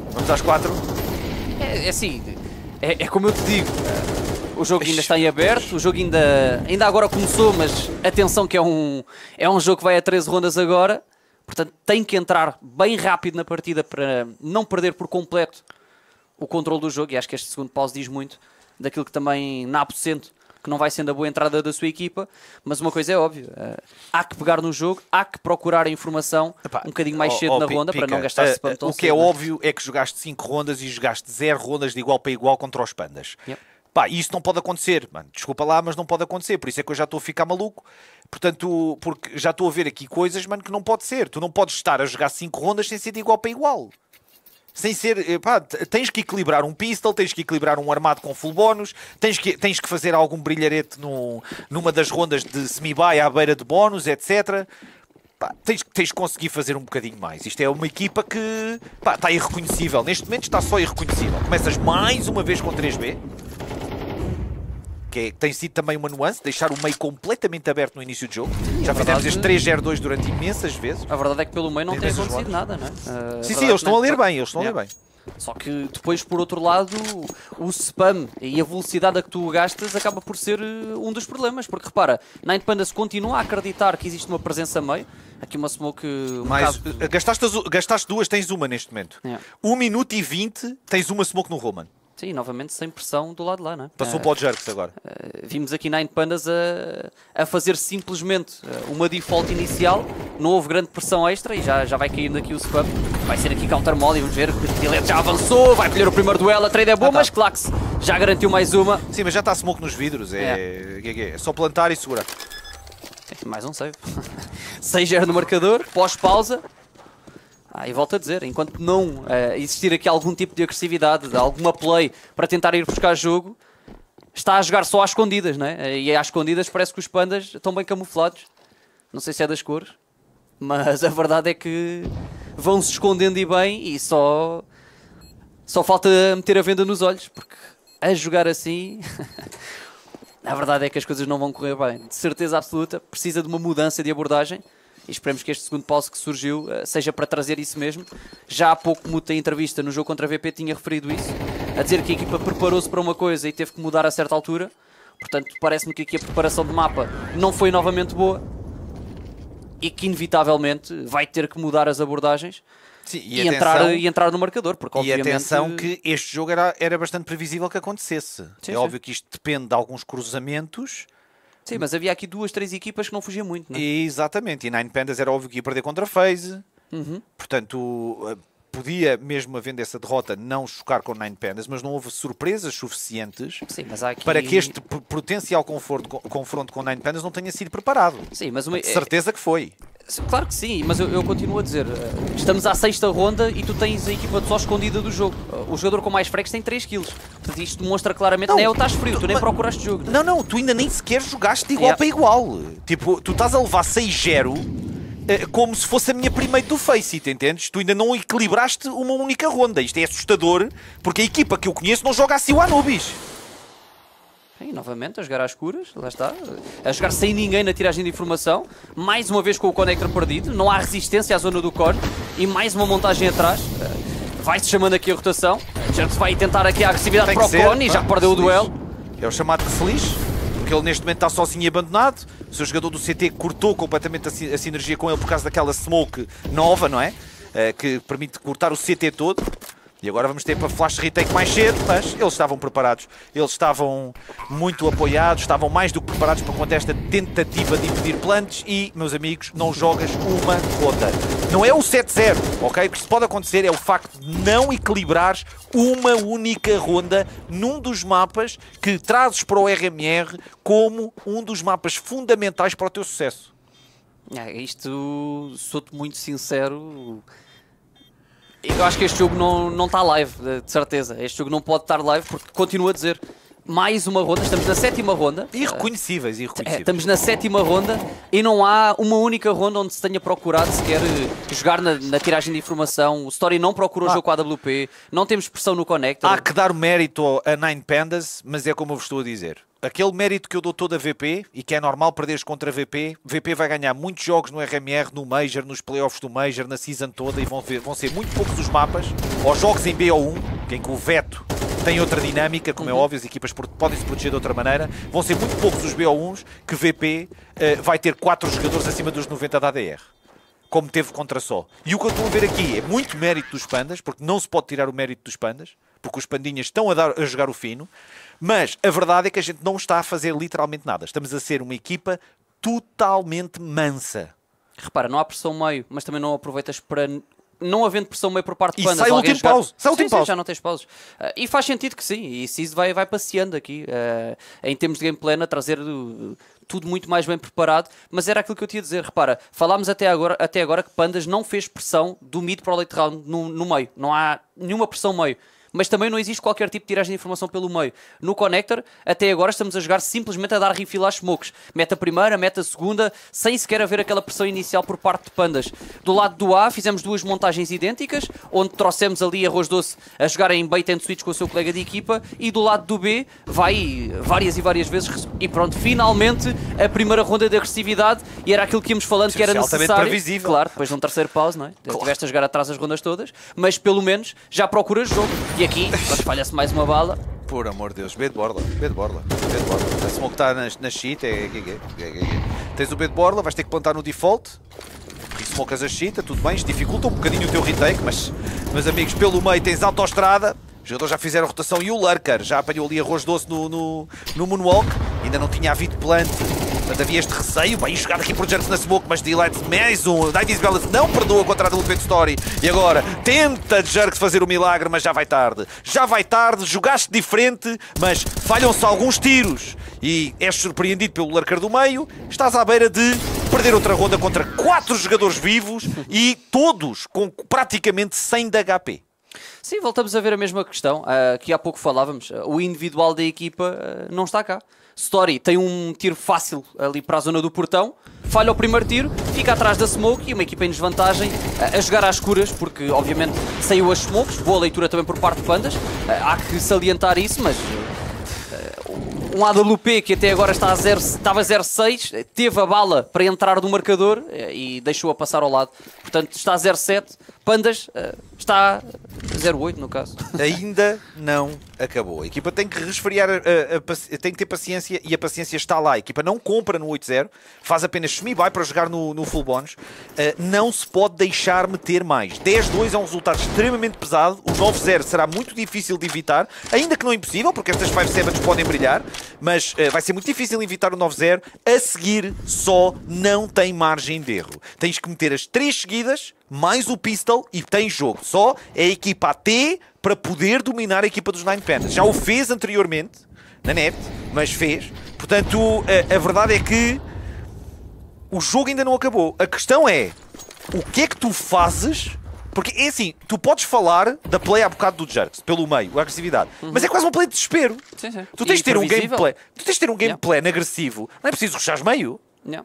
É assim, é como eu te digo, o jogo ainda está em aberto, o jogo ainda agora começou, mas atenção que é um jogo que vai a 13 rondas agora, portanto tem que entrar bem rápido na partida para não perder por completo o controle do jogo, e acho que este segundo pause diz muito daquilo que também Napo sente, que não vai sendo a boa entrada da sua equipa, mas uma coisa é óbvia, há que pegar no jogo, há que procurar a informação um bocadinho mais cedo na ronda, para não gastar spam tão cedo. O que é óbvio é que jogaste 5 rondas e jogaste 0 rondas de igual para igual contra os pandas. Yep. Pá, isso não pode acontecer, mano. Desculpa lá, mas não pode acontecer. Por isso é que eu já estou a ficar maluco. Portanto, porque já estou a ver aqui coisas, mano, que não pode ser. Tu não podes estar a jogar 5 rondas sem ser de igual para igual. Sem ser, pá, tens que equilibrar um pistol, tens que equilibrar um armado com full bónus, tens que fazer algum brilharete numa das rondas de semi-buy à beira de bónus, etc. Pá, tens que conseguir fazer um bocadinho mais. Isto é uma equipa que, pá, está irreconhecível. Neste momento está só irreconhecível. Começas mais uma vez com 3B. Que tem sido também uma nuance, deixar o meio completamente aberto no início do jogo. Sim, já fizemos este 3-0-2 durante imensas vezes. A verdade é que pelo meio não tem acontecido nada, não é? Sim, eles estão a ler bem, Só que depois, por outro lado, o spam e a velocidade a que tu gastas acaba por ser um dos problemas. Porque repara, Nine Pandas continua a acreditar que existe uma presença meio. Aqui uma smoke... Gastaste duas, tens uma neste momento. 1 minuto e 20, tens uma smoke no Roman. Sim, novamente sem pressão do lado de lá, não é? Passou para o Jerks agora. Vimos aqui Nine Pandas a fazer simplesmente uma default inicial, não houve grande pressão extra e já vai caindo aqui o spam. Vai ser aqui counter mod e vamos ver que o Dilete já avançou, vai colher o primeiro duelo, a trade é boa, mas Clax já garantiu mais uma. Sim, mas já está smoke nos vidros, é só plantar e segurar. Mais um save. 6-0 no marcador, pós-pausa. E volto a dizer, enquanto não existir aqui algum tipo de agressividade, de alguma play para tentar ir buscar jogo, está a jogar só às escondidas, não é? E às escondidas parece que os pandas estão bem camuflados. Não sei se é das cores, mas a verdade é que vão se escondendo e bem, e só falta meter a venda nos olhos, porque a jogar assim, a verdade é que as coisas não vão correr bem. De certeza absoluta, precisa de uma mudança de abordagem. E esperemos que este segundo pause que surgiu seja para trazer isso mesmo. Já há pouco, Muta, em entrevista no jogo contra a VP, tinha referido isso, a dizer que a equipa preparou-se para uma coisa e teve que mudar a certa altura. Portanto, parece-me que aqui a preparação de mapa não foi novamente boa e que inevitavelmente vai ter que mudar as abordagens. Sim, e entrar no marcador. Porque, obviamente... E atenção que este jogo era bastante previsível que acontecesse. Sim, é óbvio que isto depende de alguns cruzamentos. Sim, mas havia aqui 2, 3 equipas que não fugiam muito, não é? Exatamente, e Nine Pandas era óbvio que ia perder contra a FaZe. Portanto, podia, mesmo havendo essa derrota, não chocar com Nine Pandas, mas não houve surpresas suficientes para que este potencial confronto com Nine Pandas não tenha sido preparado. Sim, mas certeza que foi. Claro que sim, mas eu continuo a dizer, estamos à 6ª ronda e tu tens a equipa só escondida do jogo. O jogador com mais frags tem 3 kills. Portanto, isto demonstra claramente que não estás frio, tu nem procuraste jogo. Não, tu ainda nem sequer jogaste de igual para igual. Tipo, tu estás a levar 6-0 como se fosse a minha primeira do Faceit, entendes? Tu ainda não equilibraste uma única ronda. Isto é assustador, porque a equipa que eu conheço não joga assim o Anubis. E novamente a jogar às escuras, lá está, a jogar sem ninguém na tiragem de informação, mais uma vez com o connector perdido, não há resistência à zona do core e mais uma montagem atrás, vai-se chamando aqui a rotação, já se vai tentar aqui a agressividade para o Cone e já perdeu o duelo. É o chamado que se lixe, porque ele neste momento está sozinho e abandonado, o seu jogador do CT cortou completamente a sinergia com ele por causa daquela smoke nova, não é? Que permite cortar o CT todo. E agora vamos ter para flash retake mais cedo, mas eles estavam preparados. Eles estavam muito apoiados, estavam mais do que preparados para contra esta tentativa de impedir plantes e, meus amigos, não jogas uma ronda. Não é o 7-0, ok? O que pode acontecer é o facto de não equilibrares uma única ronda num dos mapas que trazes para o RMR como um dos mapas fundamentais para o teu sucesso. Isto, sou-te muito sincero... Eu acho que este jogo não está live, de certeza. Este jogo não pode estar live porque continuo a dizer. Mais uma ronda, estamos na 7ª ronda. Irreconhecíveis. Estamos na 7ª ronda e não há uma única ronda onde se tenha procurado sequer jogar na tiragem de informação. O Story não procurou o jogo com a AWP, não temos pressão no Connector. Há que dar mérito a Nine Pandas, mas é como eu vos estou a dizer. Aquele mérito que eu dou todo a VP, e que é normal perderes contra a VP, VP vai ganhar muitos jogos no RMR, no Major, nos playoffs do Major, na season toda, e vão ser muito poucos os mapas, ou jogos em BO1, em que o veto tem outra dinâmica, como é óbvio, as equipas podem se proteger de outra maneira. Vão ser muito poucos os BO1s que VP vai ter 4 jogadores acima dos 90 da ADR, como teve contra só. E o que eu estou a ver aqui é muito mérito dos Pandas, porque não se pode tirar o mérito dos Pandas, porque os Pandinhas estão a jogar o fino, mas a verdade é que a gente não está a fazer literalmente nada. Estamos a ser uma equipa totalmente mansa. Repara, não há pressão meio, mas também não aproveitas para... Não havendo pressão meio por parte de E Pandas, sai o último pause. Sai o último pause. Já não tens pausas. E faz sentido que sim. E se isso vai passeando aqui. Em termos de gameplay, a trazer tudo muito mais bem preparado. Mas era aquilo que eu te ia dizer. Repara, falámos até agora que Pandas não fez pressão do mid para o late round no meio. Não há nenhuma pressão meio. Mas também não existe qualquer tipo de tiragem de informação pelo meio. No Connector, até agora estamos a jogar simplesmente a dar refill às smokes. Mete a primeira, mete a segunda, sem sequer haver aquela pressão inicial por parte de Pandas. Do lado do A, fizemos 2 montagens idênticas, onde trouxemos ali Arroz Doce a jogar em bait and switch com o seu colega de equipa, e do lado do B, vai várias e várias vezes, e pronto, finalmente, a primeira ronda de agressividade, e era aquilo que íamos falando que era necessário. Previsível. Claro, depois de um terceiro pause, não é? Claro. Tiveste a jogar atrás as rondas todas, mas pelo menos já procuras jogo. E aqui, falha-se mais uma bala. Por amor de Deus, B de borla. A smoke está na sheet, tens o B de borla, vais ter que plantar no default. E smokes a sheet, tudo bem, isto dificulta um bocadinho o teu retake, mas, meus amigos, pelo meio tens autoestrada. Os jogadores já fizeram rotação e o Lurker já apanhou ali Arroz Doce no Moonwalk. Ainda não tinha havido plant. Portanto, havia este receio, bem jogado aqui por Jerks na smoke, mas Delight mais um. Dive Balance não perdoa contra a Double Story. E agora tenta Jerks fazer o milagre, mas já vai tarde. Já vai tarde, jogaste diferente, mas falham-se alguns tiros. E és surpreendido pelo Lurker do meio. Estás à beira de perder outra ronda contra 4 jogadores vivos e todos com praticamente 100 de HP. Sim, voltamos a ver a mesma questão que há pouco falávamos. O individual da equipa não está cá. Story tem um tiro fácil ali para a zona do portão, falha o primeiro tiro, fica atrás da smoke e uma equipa em desvantagem a jogar às escuras, porque obviamente saiu as smokes, boa leitura também por parte de Pandas, há que salientar isso, mas um AWP que até agora estava 0-6, teve a bala para entrar no marcador e deixou-a passar ao lado, portanto está 0-7, Pandas está 0-8 no caso. Ainda não acabou. A equipa tem que resfriar, tem que ter paciência e a paciência está lá. A equipa não compra no 8-0, faz apenas semi-buy para jogar no full bonus. Não se pode deixar meter mais. 10-2 é um resultado extremamente pesado. O 9-0 será muito difícil de evitar, ainda que não impossível, porque estas 5-7s podem brilhar, mas vai ser muito difícil evitar o 9-0. A seguir só não tem margem de erro. Tens que meter as 3 seguidas, mais o pistol e tem jogo. Só é a equipa AT para poder dominar a equipa dos Nine Pandas. Já o fez anteriormente, na net, mas fez. Portanto, a verdade é que o jogo ainda não acabou. A questão é, o que é que tu fazes? Porque é assim, tu podes falar da play há bocado do Jerks, pelo meio, a agressividade, mas é quase uma play de desespero. Sim, sim. Tu tens de ter um gameplay, agressivo. Não é preciso rushar meio. Não.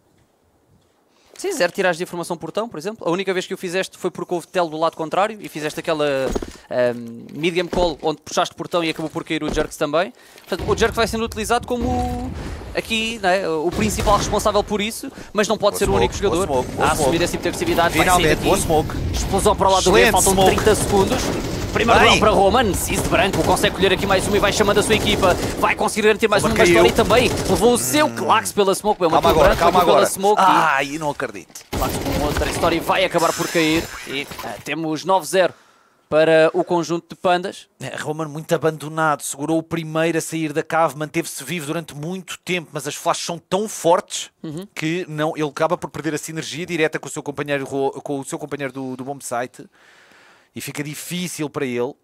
Sim, 0 tiragens de informação portão, por exemplo. A única vez que o fizeste foi porque houve tel do lado contrário e fizeste aquela medium call onde puxaste portão e acabou por cair o Jerks também. Portanto, o Jerks vai sendo utilizado como aqui, né, o principal responsável por isso, mas não pode ser o único jogador a assumir esse tipo de agressividade. Finalmente, boa smoke. Explosão para o lado do B, faltam 30 segundos. Primeiro gol para Roman, Cis de branco, consegue colher aqui mais uma e vai chamando a sua equipa. Vai conseguir garantir mais uma história e também levou o seu Clax pela smoke. Calma agora. Smoke Ai, não acredito. Clax com outra história vai acabar por cair. E temos 9-0 para o conjunto de Pandas. Roman muito abandonado, segurou o primeiro a sair da cave, manteve-se vivo durante muito tempo, mas as flashes são tão fortes que não, ele acaba por perder a sinergia direta com o seu companheiro, do bomb site. E fica difícil para ele.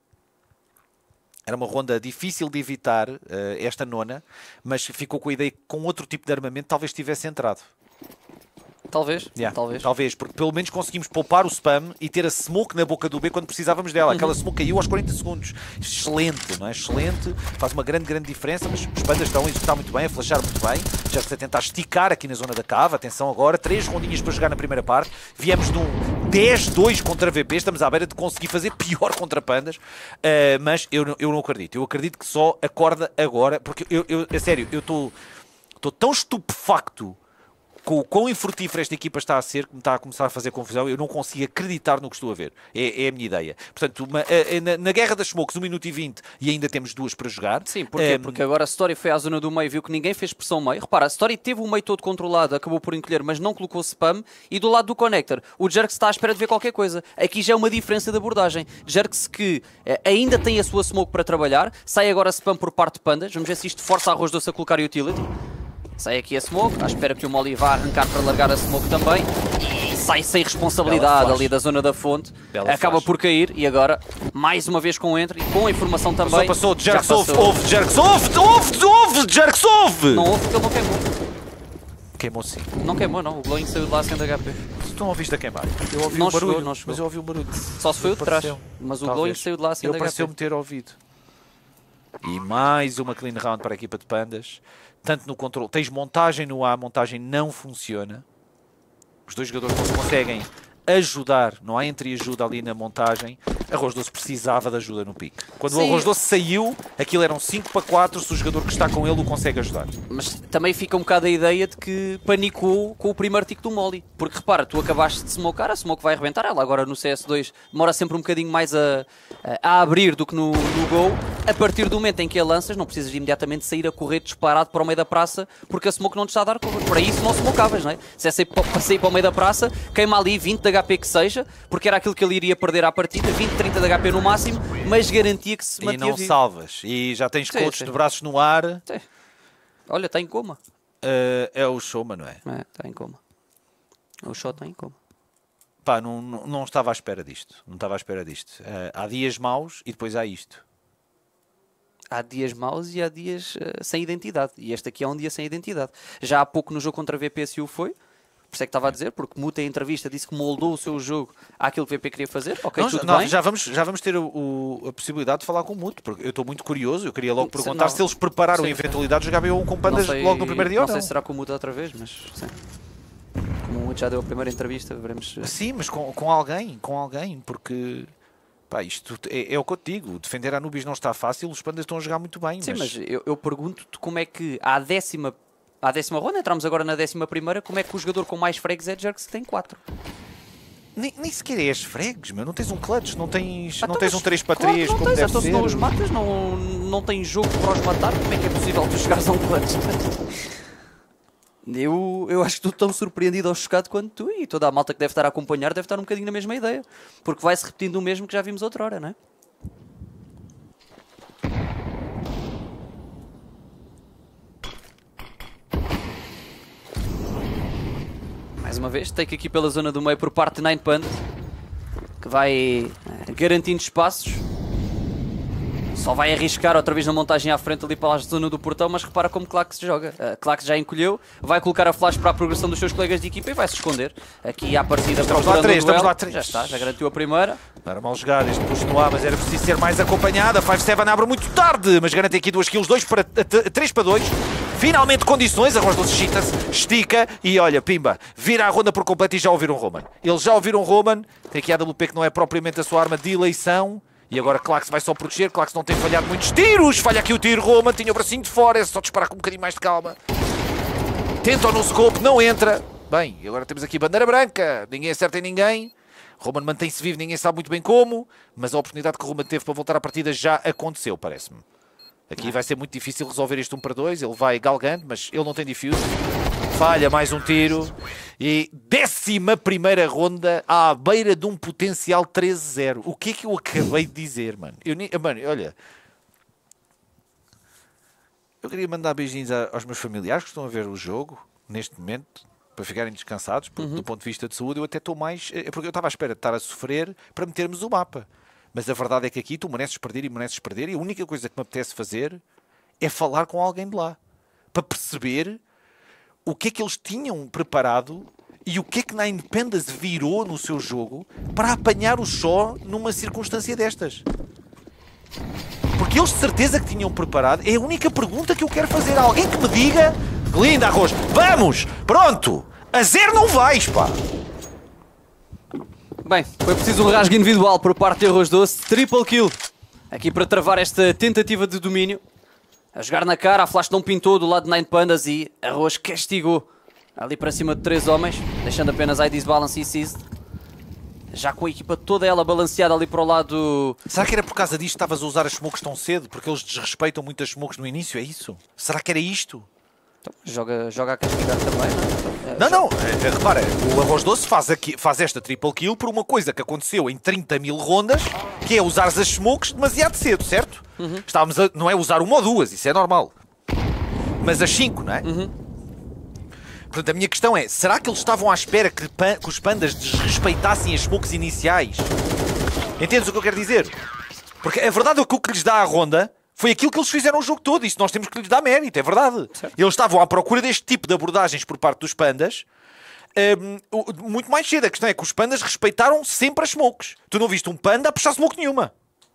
Era uma ronda difícil de evitar, esta nona, mas ficou com a ideia que com outro tipo de armamento talvez tivesse entrado. Talvez, talvez, porque pelo menos conseguimos poupar o spam e ter a smoke na boca do B quando precisávamos dela. Aquela smoke caiu aos 40 segundos. Excelente, não é? Excelente, faz uma grande diferença, mas os pandas estão a executar muito bem, a flashar muito bem. Já se a tentar esticar aqui na zona da cava. Atenção agora, 3 rondinhas para jogar na primeira parte. Viemos de um 10-2 contra VP, estamos à beira de conseguir fazer pior contra pandas, mas eu não acredito. Eu acredito que só acorda agora, porque a sério, eu estou tão estupefacto com o quão infrutífera esta equipa está a ser, que me está a começar a fazer confusão, eu não consigo acreditar no que estou a ver. É a minha ideia. Portanto, na guerra das smokes, 1 minuto e 20, e ainda temos 2 para jogar. Sim, porquê? Porque agora a Story foi à zona do meio, viu que ninguém fez pressão meio. Repara, a Story teve o meio todo controlado, acabou por encolher, mas não colocou spam. E do lado do connector, o Jerks está à espera de ver qualquer coisa. Aqui já é uma diferença de abordagem. Jerks que ainda tem a sua smoke para trabalhar, sai agora spam por parte de pandas. Vamos ver se isto força a Arroz Doce a colocar utility. Sai aqui a smoke, à espera que o Molly vá arrancar para largar a smoke também. E sai sem responsabilidade ali da zona da fonte. Acaba por cair e agora, mais uma vez com o entry, com a informação também. Passou, Jerks off, Jerks off, Jerks off! Não houve porque ele não queimou. Queimou sim. Não queimou não, o Glowing saiu de lá sem HP. Tu não ouviste a queimar? Eu ouvi não o barulho, chegou, não chegou. mas eu ouvi o barulho. Só se foi o de trás, mas o Glowing saiu de lá sem HP. Pareceu-me ter ouvido. E mais uma clean round para a equipa de pandas. Tanto no controle, tens montagem no A, a montagem não funciona. Os 2 jogadores não se conseguem ajudar, não há entreajuda ali na montagem. Arroz Doce precisava de ajuda no pique. Quando o Arroz Doce saiu, aquilo eram 5-4, se o jogador que está com ele o consegue ajudar. Mas também fica um bocado a ideia de que panicou com o primeiro tick do Molly. Porque repara, tu acabaste de smocar, a smoke vai arrebentar, ela agora no CS2 demora sempre um bocadinho mais a abrir do que no Go. A partir do momento em que a lanças, não precisas de imediatamente sair a correr disparado para o meio da praça, porque a smoke não te está a dar cover. Para isso não smocavas, não é? Se é para sair para o meio da praça, queima ali 20 de HP que seja, porque era aquilo que ele iria perder à partida, 20, 30 de HP no máximo, mas garantia que se mantinha. E não salvas. E já tens coaches de braços no ar. Sim. Olha, está em coma. É o Showman, não é? É, está em coma. O Show está em coma. Pá, não estava à espera disto. Não estava à espera disto. Há dias maus e depois há isto. Há dias maus e há dias sem identidade. E este aqui é um dia sem identidade. Já há pouco no jogo contra a VPSU foi. Por isso é que estava a dizer, porque Muta em entrevista disse que moldou o seu jogo àquilo que o VP queria fazer. Ok, tudo bem. Já vamos ter a possibilidade de falar com o Muto, porque eu estou muito curioso. Eu queria logo perguntar se eles prepararam a eventualidade de jogar B1 com pandas logo no primeiro dia ou não. Não sei se será com o Muta outra vez, mas sim. Como o Muto já deu a primeira entrevista, veremos. Sim, mas com alguém, porque... Pá, isto é o que eu te digo. Defender a Anubis não está fácil, os pandas estão a jogar muito bem. Sim, mas eu pergunto-te como é que à décima ronda, entramos agora na 11ª, como é que o jogador com mais frags é Jerks que tem 4? Nem sequer és frags, meu. Não tens um clutch, não tens um 3 para 3 como deve então, ser. Se não os matas, não tem jogo para os matar, como é que é possível tu chegares a um clutch? Eu acho que estou tão surpreendido ou chocado quanto tu, e toda a malta que deve estar a acompanhar deve estar um bocadinho na mesma ideia, porque vai-se repetindo o mesmo que já vimos outrora, não é? Mais uma vez, take aqui pela zona do meio por parte de Nine Pandas, que vai garantindo espaços. Só vai arriscar outra vez na montagem à frente ali para a zona do portão, mas repara como Clax joga. Clax já encolheu, vai colocar a flash para a progressão dos seus colegas de equipa e vai se esconder. Aqui à partida estamos lá 3, estamos lá 3. Já está, já garantiu a primeira. Não era mal jogado este push no A, mas era preciso ser mais acompanhada. 5-7 abre muito tarde, mas garante aqui 2 kills, 3 para 2. Finalmente condições, a Arroz Doce estica e olha, pimba, vira a ronda por completo e já ouviram Roman. Eles já ouviram Roman, tem aqui a AWP que não é propriamente a sua arma de eleição. E agora Clax vai só proteger, Clax não tem falhado muitos tiros, falha aqui o tiro, Roman, tinha o bracinho de fora, é só disparar com um bocadinho mais de calma. Tenta no scope, não entra. Bem, e agora temos aqui bandeira branca, ninguém acerta em ninguém. Roman mantém-se vivo, ninguém sabe muito bem como, mas a oportunidade que o Roman teve para voltar à partida já aconteceu, parece-me. Aqui vai ser muito difícil resolver este 1 para 2, ele vai galgando, mas ele não tem diffuse. Falha mais um tiro e 11ª ronda à beira de um potencial 13-0. O que é que eu acabei de dizer, mano? Mano, olha, eu queria mandar beijinhos aos meus familiares que estão a ver o jogo neste momento, para ficarem descansados, porque do ponto de vista de saúde eu até estou mais... Porque eu estava à espera de estar a sofrer para metermos o mapa. Mas a verdade é que aqui tu mereces perder e a única coisa que me apetece fazer é falar com alguém de lá. Para perceber o que é que eles tinham preparado E o que é que Nine Pandas virou no seu jogo para apanhar o Shaw numa circunstância destas? Porque eles de certeza que tinham preparado. É a única pergunta que eu quero fazer. Alguém que me diga... Linda, Arroz. Vamos! Pronto! A 0 não vais, pá! Bem, foi preciso um rasgo individual por parte de Arroz Doce. Triple kill. Aqui para travar esta tentativa de domínio. A jogar na cara, a flash não pintou do lado de Nine Pandas e Arroz castigou ali para cima de 3 homens, deixando apenas ID's Balance e Seized. Já com a equipa toda ela balanceada ali para o lado... Será que era por causa disto que estavas a usar as smokes tão cedo? Porque eles desrespeitam muito as smokes no início, é isso? Será que era isto? Então, joga a castigar também, não é? Não, repara, o Arroz Doce faz esta triple kill por uma coisa que aconteceu em 30.000 rondas, que é usar as smokes demasiado cedo, certo? Estávamos a, não é usar uma ou duas, isso é normal. Mas as 5, não é? Portanto, a minha questão é, será que eles estavam à espera que os pandas desrespeitassem as smokes iniciais? Entendes o que eu quero dizer? Porque a verdade é que o que lhes dá a ronda foi aquilo que eles fizeram o jogo todo. Isso nós temos que lhes dar mérito, é verdade. Certo. Eles estavam à procura deste tipo de abordagens por parte dos pandas muito mais cedo. A questão é que os pandas respeitaram sempre as smokes. Tu não viste um panda a puxar smoke nenhuma.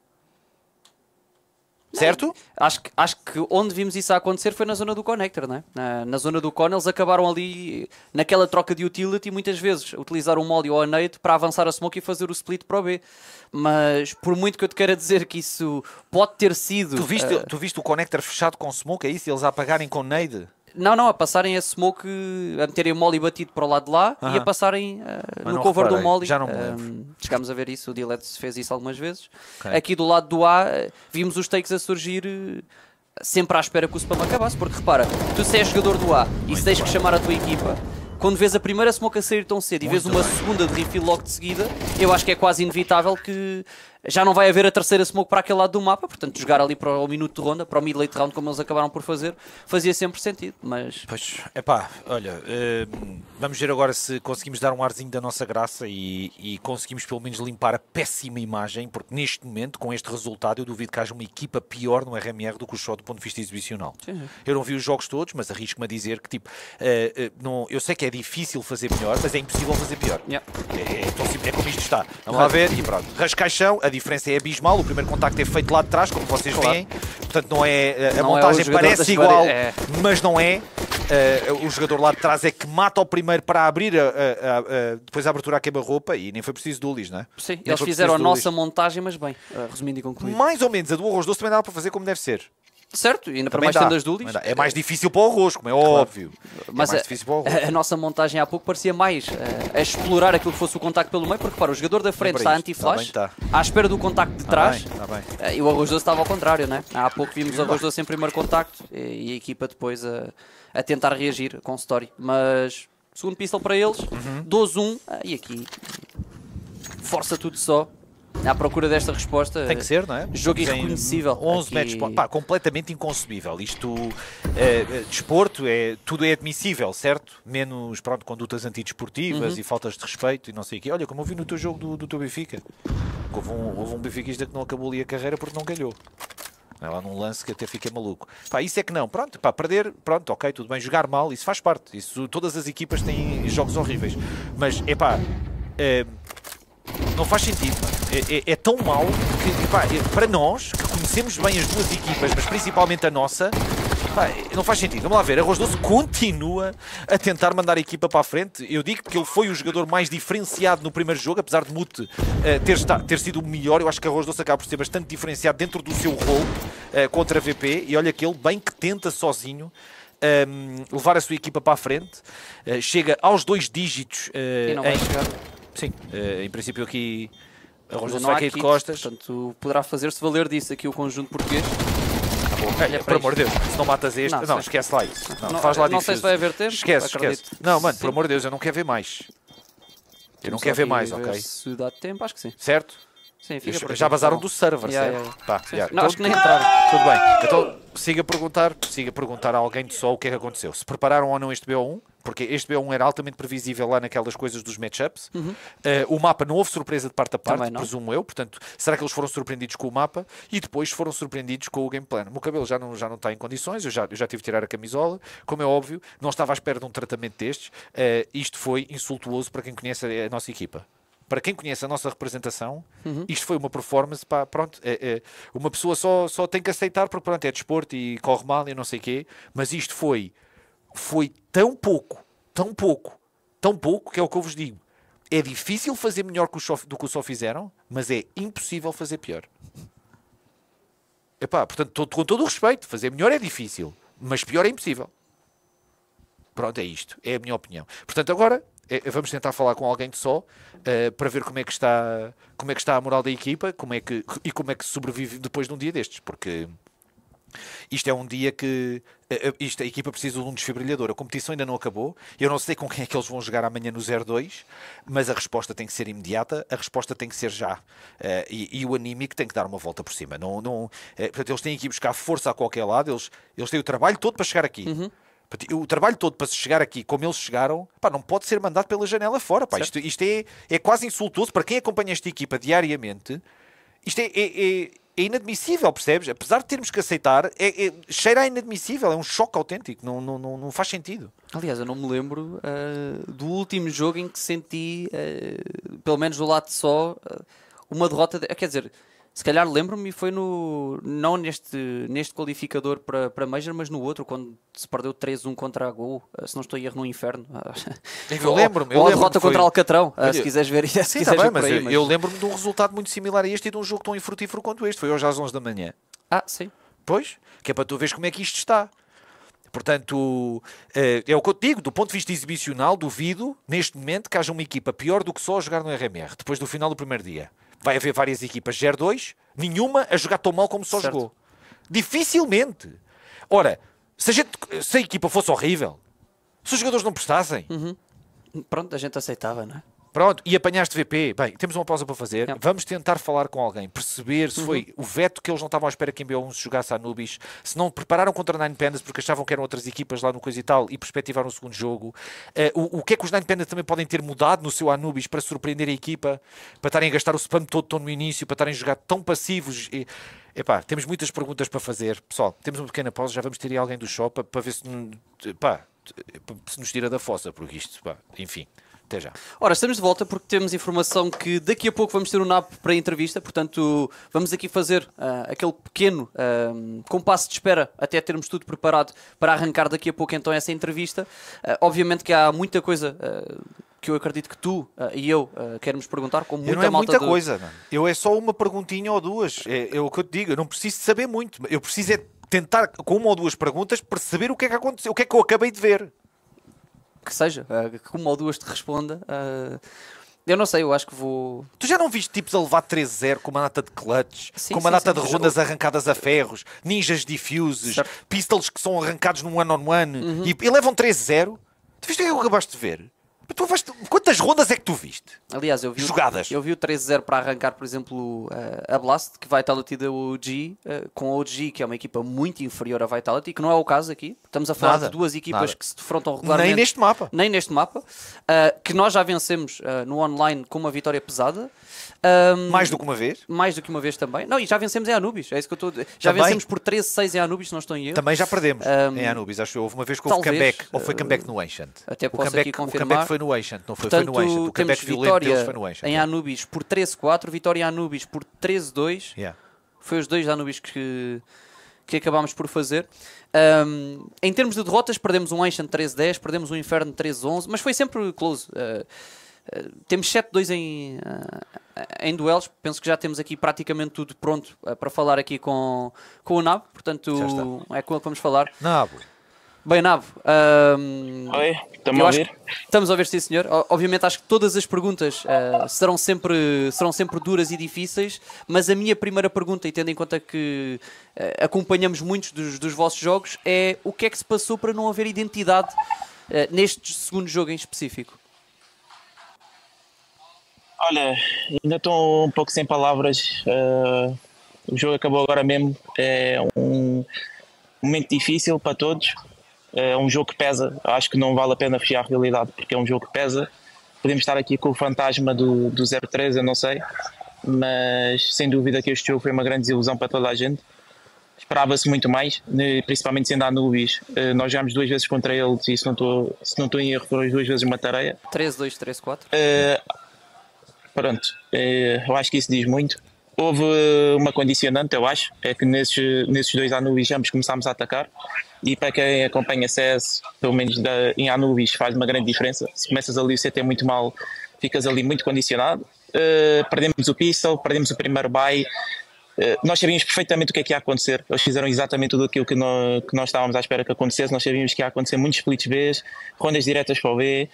Certo? Acho que onde vimos isso a acontecer foi na zona do connector, não é? Na zona do con eles acabaram ali naquela troca de utility, muitas vezes utilizar o molly ou a nade para avançar a smoke e fazer o split para o B. Mas por muito que eu te queira dizer que isso pode ter sido... Tu viste o connector fechado com smoke, é isso? E eles a apagarem com nade? Não, a passarem a smoke, a meterem o molly batido para o lado de lá e a passarem no cover do molly. Já não me lembro. Chegámos a ver isso, o Dillet fez isso algumas vezes. Okay. Aqui do lado do A, vimos os takes a surgir sempre à espera que o spam acabasse, porque repara, tu se és jogador do A e se tens que chamar a tua equipa, quando vês a primeira smoke a sair tão cedo e vês uma segunda de refill logo de seguida, eu acho que é quase inevitável que já não vai haver a terceira smoke para aquele lado do mapa, portanto jogar ali para o minuto de ronda, para o mid-late round como eles acabaram por fazer, fazia sempre sentido, mas... Pois, epá, olha, vamos ver agora se conseguimos dar um arzinho da nossa graça e conseguimos pelo menos limpar a péssima imagem, porque neste momento, com este resultado, eu duvido que haja uma equipa pior no RMR do que o Shaw do ponto de vista exibicional. Sim. Eu não vi os jogos todos, mas arrisco-me a dizer que, tipo, não, eu sei que é difícil fazer melhor, mas é impossível fazer pior. Yeah. É como isto está. Vamos lá ver e pronto. Rascaixão, a diferença é abismal, o primeiro contacto é feito lá de trás, como vocês veem, portanto não é, a montagem parece igual, mas não é. O jogador lá de trás é que mata o primeiro para abrir depois a abertura à queima-roupa e nem foi preciso duelis, não é? Sim, eles fizeram a nossa montagem, mas bem, resumindo e concluindo. Mais ou menos, a do Arroz Doce também dá para fazer como deve ser. Certo, e ainda para mais tendo as duelis. É mais difícil para o arroz, como é óbvio. Mas é mais difícil para o arroz. A nossa montagem há pouco parecia mais a explorar aquilo que fosse o contacto pelo meio, porque para o jogador da frente está anti-flash, à espera do contacto de trás, e o Arroz Doce estava ao contrário, não é? Há pouco vimos o Arroz Doce em primeiro contacto e a equipa depois a tentar reagir com story. Mas segundo pistol para eles, 12-1, e aqui força tudo só. À procura desta resposta, tem que ser, não é? Jogo irreconhecível. 11 match points, pá, completamente inconcebível. Isto, desporto, tudo é admissível, certo? Menos, pronto, condutas antidesportivas e faltas de respeito e não sei o quê. Olha, como eu vi no teu jogo do teu Benfica. Houve um benfiquista que não acabou ali a carreira porque não calhou. É lá num lance que até fiquei maluco. Pá, isso é que não. Pronto, pá, perder, pronto, ok, tudo bem. Jogar mal, isso faz parte. Isso, todas as equipas têm jogos horríveis. Mas, epá... não faz sentido. É tão mau que, pá, para nós, que conhecemos bem as duas equipas, mas principalmente a nossa, pá, não faz sentido. Vamos lá ver, Arroz Doce continua a tentar mandar a equipa para a frente. Eu digo que ele foi o jogador mais diferenciado no primeiro jogo, apesar de Mute ter sido o melhor. Eu acho que Arroz Doce acaba por ser bastante diferenciado dentro do seu role contra a VP. E olha que ele bem que tenta sozinho levar a sua equipa para a frente. Chega aos 2 dígitos. E não vai chegar. Sim, em princípio aqui Arroz Doce vai cair de costas. Portanto, poderá fazer-se valer disso aqui o conjunto português. Por amor de Deus, se não matas este... Não, esquece lá isso. Não, faz lá não sei se vai haver tempo. Esquece. Não, mano, por amor de Deus, eu não quero ver mais. Eu não quero ver mais, ok? Se dá tempo, acho que sim. Certo? Sim, fica por aqui. Já vazaram do server, certo? Tá, não, acho que nem entraram. Tudo bem. Então, siga a perguntar a alguém de só o que é que aconteceu. Se prepararam ou não este BO1, porque este B1 era altamente previsível lá naquelas coisas dos matchups. O mapa não houve surpresa de parte a parte, presumo eu. Portanto, será que eles foram surpreendidos com o mapa e depois foram surpreendidos com o game plan? O meu cabelo já não está em condições, eu já tive de tirar a camisola. Como é óbvio, não estava à espera de um tratamento destes. Isto foi insultuoso para quem conhece a nossa equipa. Para quem conhece a nossa representação, isto foi uma performance, pá, pronto, uma pessoa só tem que aceitar porque pronto, é desporto e corre mal e não sei o quê, mas isto foi tão pouco, que é o que eu vos digo. É difícil fazer melhor do que o só fizeram, mas é impossível fazer pior. Epá, portanto, com todo o respeito, fazer melhor é difícil, mas pior é impossível. Pronto, é isto. É a minha opinião. Portanto, agora vamos tentar falar com alguém de só para ver como é que está a moral da equipa como é que se sobrevive depois de um dia destes, porque isto é um dia que a equipa precisa de um desfibrilhador. A competição ainda não acabou. Eu não sei com quem é que eles vão jogar amanhã no 0-2, mas a resposta tem que ser imediata, a resposta tem que ser já. E o anímico tem que dar uma volta por cima. Portanto, eles têm que ir buscar força a qualquer lado. Eles têm o trabalho todo para chegar aqui. O trabalho todo para se chegar aqui como eles chegaram, pá, não pode ser mandado pela janela fora. Pá. Isto é quase insultuoso para quem acompanha esta equipa diariamente. Isto é inadmissível, percebes? Apesar de termos que aceitar, cheira a inadmissível, é um choque autêntico, não faz sentido. Aliás, eu não me lembro do último jogo em que senti, pelo menos do lado só, uma derrota. Quer dizer, se calhar lembro-me, foi não neste qualificador para Major, mas no outro, quando se perdeu 3-1 contra a Gol, se não estou em erro, no Inferno. Eu lembro-me. Ou a derrota contra Alcatrão, se quiseres ver. Sim, está bem, mas eu lembro-me de um resultado muito similar a este e de um jogo tão infrutífero quanto este. Foi hoje às 11 da manhã. Sim. Pois, que é para tu veres como é que isto está. Portanto, é o que eu te digo, do ponto de vista exibicional, duvido, neste momento, que haja uma equipa pior do que só a jogar no RMR, depois do final do primeiro dia. Vai haver várias equipas 0-2, nenhuma a jogar tão mal como só jogou. Dificilmente. Ora, se a equipa fosse horrível, se os jogadores não prestassem... Pronto, a gente aceitava, não é? Pronto, e apanhaste VP. Bem, temos uma pausa para fazer. Vamos tentar falar com alguém, perceber se foi o veto que eles não estavam à espera que em B1 se jogasse a Anubis, se não prepararam contra a Nine Pandas porque achavam que eram outras equipas lá no coisa e tal e perspectivaram o segundo jogo. O que é que os Nine Pandas também podem ter mudado no seu Anubis para surpreender a equipa, para estarem a gastar o spam todo tão no início, para estarem a jogar tão passivos. Epá, temos muitas perguntas para fazer. Pessoal, temos uma pequena pausa, já vamos ter aí alguém do shop para ver se nos tira da fossa, porque isto, enfim. Até já. Ora, estamos de volta porque temos informação que daqui a pouco vamos ter um NAP para a entrevista, portanto vamos aqui fazer aquele pequeno compasso de espera até termos tudo preparado para arrancar daqui a pouco então essa entrevista. Obviamente que há muita coisa que eu acredito que tu e eu queremos perguntar, com muita malta. Não é muita coisa, não. Eu é só uma perguntinha ou duas, é o que eu te digo, eu não preciso saber muito, eu preciso é tentar com uma ou duas perguntas perceber o que é que aconteceu, o que é que eu acabei de ver. Que seja, que uma ou duas te responda. Eu não sei, eu acho que vou... Tu já não viste tipos a levar 3-0 com uma data de clutches, com uma data de rondas arrancadas a ferros, ninjas diffuses, pistols que são arrancados num one-on-one e levam 3-0? Tu viste o que é que acabaste de ver? Quantas rondas é que tu viste? Aliás, eu vi o 13-0 para arrancar, por exemplo, a Blast, que Vitality da OG, com a OG, que é uma equipa muito inferior à Vitality, que não é o caso aqui. Estamos a falar de duas equipas que se defrontam regularmente. Nem neste mapa. Que nós já vencemos no online com uma vitória pesada. Mais do que uma vez? Mais do que uma vez também. Não, e já vencemos em Anubis. É isso que eu estou a dizer. Já vencemos por 13-6 em Anubis, se não estou em erro. Também já perdemos em Anubis, acho que houve uma vez que houve comeback. Ou foi comeback no Ancient? Até posso aqui confirmar. O comeback foi no Ancient, não foi, portanto, foi no Ancient. O comeback violento deles foi no Ancient. Em Anubis por 13-4, vitória em Anubis por 13-2. Foi os dois Anubis que acabámos por fazer. Em termos de derrotas, perdemos um Ancient 13-10, perdemos um Inferno 13-11, mas foi sempre close. Temos 7-2 em duelos. Penso que já temos aqui praticamente tudo pronto para falar aqui com o Nabo. Portanto, é com ele que vamos falar. Nabo. Bem, Nabo. Oi, estamos a ouvir? Estamos a ouvir, sim, senhor. Obviamente, acho que todas as perguntas serão sempre duras e difíceis, mas a minha primeira pergunta, e tendo em conta que acompanhamos muitos dos vossos jogos, é o que é que se passou para não haver identidade neste segundo jogo em específico? Olha, ainda estou um pouco sem palavras. O jogo acabou agora mesmo. É um momento difícil para todos. É um jogo que pesa, acho que não vale a pena fechar a realidade, porque é um jogo que pesa. Podemos estar aqui com o fantasma do 0-3, eu não sei, mas sem dúvida que este jogo foi uma grande desilusão para toda a gente. Esperava-se muito mais, principalmente sendo a Anubis. Nós jogámos 2 vezes contra eles e se não estou em erro, foram as 2 vezes uma tareia. 3-2, 3-4. Pronto, eu acho que isso diz muito. Houve uma condicionante, eu acho, é que nesses 2 Anubis ambos começámos a atacar, e para quem acompanha CS, pelo menos em Anubis, faz uma grande diferença. Se começas ali o CT muito mal, ficas ali muito condicionado. Perdemos o pistol, perdemos o primeiro buy. Nós sabíamos perfeitamente o que é que ia acontecer. Eles fizeram exatamente tudo aquilo que nós estávamos à espera que acontecesse. Nós sabíamos que ia acontecer muitos splits Bs, rondas diretas para o B,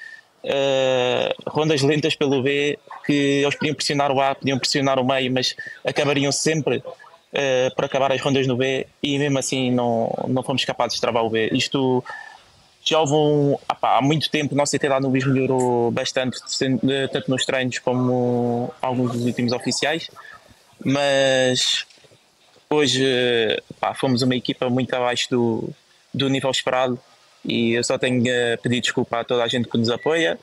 rondas lentas pelo B, que eles podiam pressionar o A, podiam pressionar o meio, mas acabariam sempre por acabar as rondas no B, e mesmo assim não fomos capazes de travar o B. Isto já houve há muito tempo. O nosso CT lá no Luís melhorou bastante, tanto nos treinos como alguns dos últimos oficiais, mas hoje fomos uma equipa muito abaixo do nível esperado, e eu só tenho a pedir desculpa a toda a gente que nos apoia,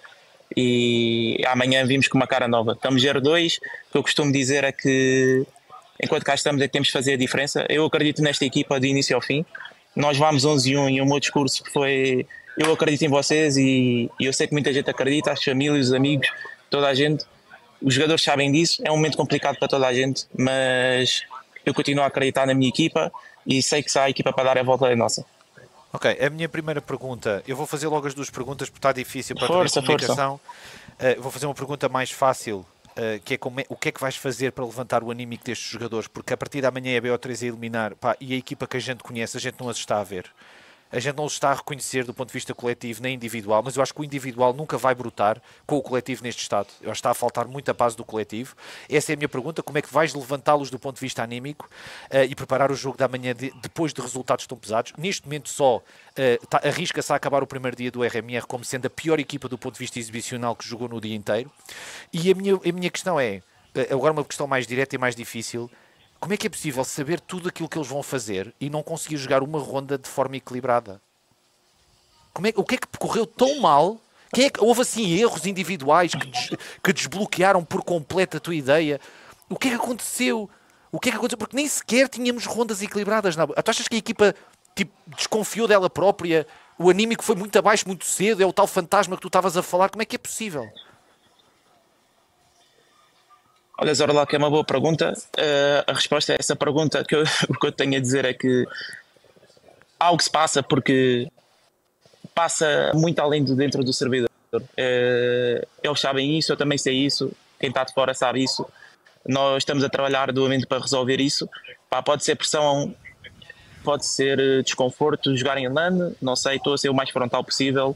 e amanhã vimos com uma cara nova. Estamos 0-2, o que eu costumo dizer é que enquanto cá estamos é que temos de fazer a diferença. Eu acredito nesta equipa de início ao fim. Nós vamos 11-1 e o meu discurso foi: eu acredito em vocês, e eu sei que muita gente acredita, as famílias, os amigos, toda a gente. Os jogadores sabem disso. É um momento complicado para toda a gente, mas eu continuo a acreditar na minha equipa e sei que se há a equipa para dar a volta é nossa. Ok, a minha primeira pergunta, eu vou fazer logo as 2 perguntas porque está difícil para a comunicação. Vou fazer uma pergunta mais fácil, que é o que é que vais fazer para levantar o anímico destes jogadores, porque a partir da manhã é a BO3 a eliminar, e a equipa que a gente conhece, a gente não as está a ver. A gente não os está a reconhecer do ponto de vista coletivo nem individual, mas eu acho que o individual nunca vai brotar com o coletivo neste estado. Eu acho que está a faltar muita paz do coletivo. Essa é a minha pergunta: como é que vais levantá-los do ponto de vista anímico e preparar o jogo da manhã depois de resultados tão pesados? Neste momento só arrisca-se a acabar o primeiro dia do RMR como sendo a pior equipa do ponto de vista exibicional que jogou no dia inteiro. E a minha questão é, agora uma questão mais direta e mais difícil: como é que é possível saber tudo aquilo que eles vão fazer e não conseguir jogar uma ronda de forma equilibrada? O que é que correu tão mal? Houve assim erros individuais que desbloquearam por completo a tua ideia? O que é que aconteceu? Porque nem sequer tínhamos rondas equilibradas. Tu achas que a equipa desconfiou dela própria? O anímico foi muito abaixo, muito cedo? É o tal fantasma que tu estavas a falar? Como é que é possível? Olha, Zorlock, é uma boa pergunta. A resposta a essa pergunta, o que eu tenho a dizer é que algo se passa, porque passa muito além de dentro do servidor. Eles sabem isso, eu também sei isso, quem está de fora sabe isso. Nós estamos a trabalhar duramente para resolver isso. Pode ser pressão, pode ser desconforto, jogar em LAN, não sei, estou a ser o mais frontal possível.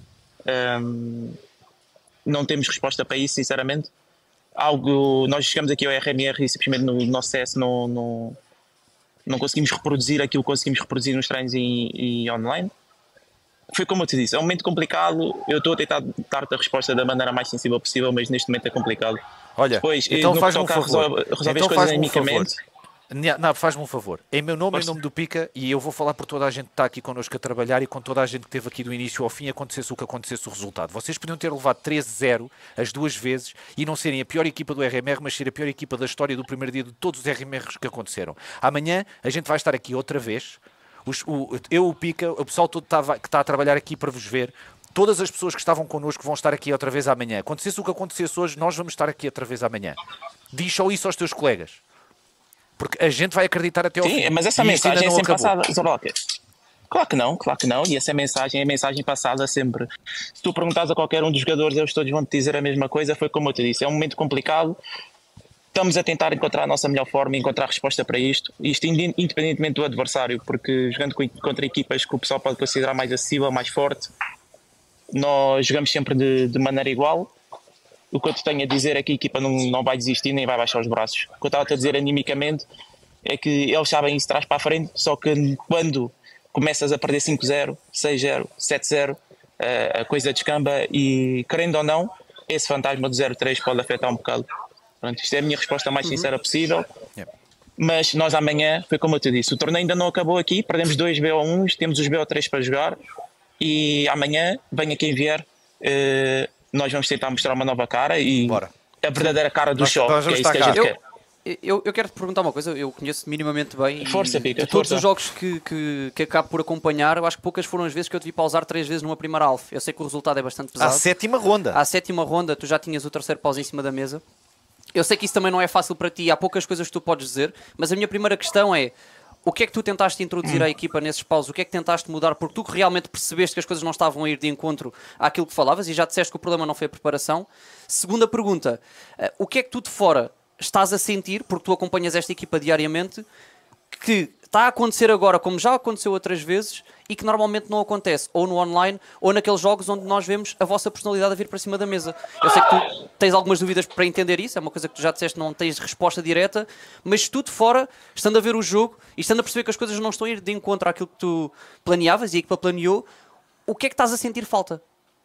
Não temos resposta para isso, sinceramente. Nós chegamos aqui ao RMR e simplesmente no nosso CS não conseguimos reproduzir aquilo que conseguimos reproduzir nos treinos e online. Foi como eu te disse, é um momento complicado. Eu estou a tentar dar-te a resposta da maneira mais sensível possível, mas neste momento é complicado. Olha, depois, então faz-me um favor. Resolver as coisas animicamente. Não, faz-me um favor. Em meu nome, em nome do Pica, e eu vou falar por toda a gente que está aqui connosco a trabalhar e com toda a gente que esteve aqui do início ao fim, acontecesse o que acontecesse o resultado. Vocês podiam ter levado 13-0 as 2 vezes e não serem a pior equipa do RMR, mas ser a pior equipa da história do primeiro dia de todos os RMRs que aconteceram. Amanhã a gente vai estar aqui outra vez. O Pica, o pessoal todo que está a trabalhar aqui para vos ver, todas as pessoas que estavam connosco vão estar aqui outra vez amanhã. Acontecesse o que acontecesse hoje, nós vamos estar aqui outra vez amanhã. Diz só isso aos teus colegas. Porque a gente vai acreditar até ao fim. Sim, mas essa mensagem é sempre passada, Zorlock. Claro que não. E essa mensagem é a mensagem passada sempre. Se tu perguntares a qualquer um dos jogadores, eles todos vão te dizer a mesma coisa. Foi como eu te disse, é um momento complicado. Estamos a tentar encontrar a nossa melhor forma, encontrar resposta para isto. Isto independentemente do adversário, porque jogando contra equipas que o pessoal pode considerar mais acessível, mais forte, nós jogamos sempre de maneira igual. O que eu te tenho a dizer é que a equipa não vai desistir nem vai baixar os braços. O que eu estava a dizer animicamente é que eles sabem isso traz para a frente, só que quando começas a perder 5-0, 6-0, 7-0, a coisa descamba e, querendo ou não, esse fantasma do 0-3 pode afetar um bocado. Pronto, isto é a minha resposta mais sincera possível. Mas nós amanhã, foi como eu te disse, o torneio ainda não acabou aqui, perdemos 2 BO1s, temos os BO3 para jogar. e amanhã, venha quem vier, nós vamos tentar mostrar uma nova cara e Bora. a verdadeira cara do show, que é isso que a gente quer. Eu quero te perguntar uma coisa, eu conheço minimamente bem força, Pica, de todos os jogos que acabo por acompanhar, eu acho que poucas foram as vezes que eu te vi pausar 3 vezes numa primeira alfa. Eu sei que o resultado é bastante pesado. À sétima ronda. À sétima ronda, tu já tinhas o terceiro pause em cima da mesa. Eu sei que isso também não é fácil para ti, há poucas coisas que tu podes dizer, mas a minha primeira questão é: o que é que tu tentaste introduzir à equipa nesses pauses? O que é que tentaste mudar? Porque tu realmente percebeste que as coisas não estavam a ir de encontro àquilo que falavas e já disseste que o problema não foi a preparação. Segunda pergunta: o que é que tu de fora estás a sentir, porque tu acompanhas esta equipa diariamente, que está a acontecer agora como já aconteceu outras vezes e que normalmente não acontece ou no online ou naqueles jogos onde nós vemos a vossa personalidade a vir para cima da mesa? Eu sei que tu tens algumas dúvidas para entender isso, é uma coisa que tu já disseste, não tens resposta direta, mas tu de fora, estando a ver o jogo e estando a perceber que as coisas não estão a ir de encontro àquilo que tu planeavas e a equipa planeou, o que é que estás a sentir falta?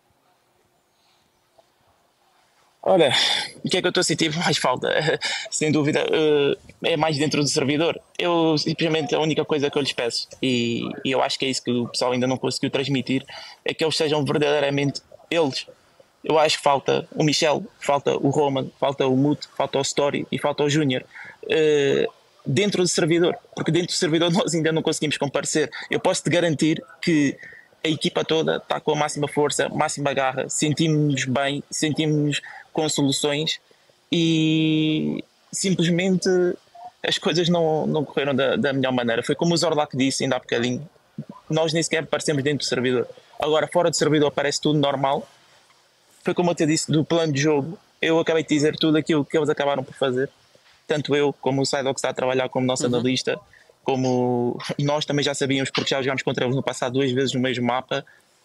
Olha, o que é que eu estou a sentir mais falta? Sem dúvida, é mais dentro do servidor. Eu, simplesmente, a única coisa que eu lhes peço, e eu acho que é isso que o pessoal ainda não conseguiu transmitir, é que eles sejam verdadeiramente eles. Eu acho que falta o Michel, falta o Roman, falta o Mute, falta o Story e falta o Júnior. Dentro do servidor, porque dentro do servidor nós ainda não conseguimos comparecer. Eu posso te garantir que a equipa toda está com a máxima força, máxima garra, sentimos-nos bem, sentimos-nos com soluções e simplesmente as coisas não correram da melhor maneira. Foi como o Zorlak disse ainda há bocadinho, nós nem sequer aparecemos dentro do servidor. Agora fora do servidor parece tudo normal. Foi como eu te disse do plano de jogo, eu acabei de dizer tudo aquilo que eles acabaram por fazer, tanto eu como o Sido que está a trabalhar como nosso analista, como nós também já sabíamos porque já jogámos contra eles no passado 2 vezes no mesmo mapa.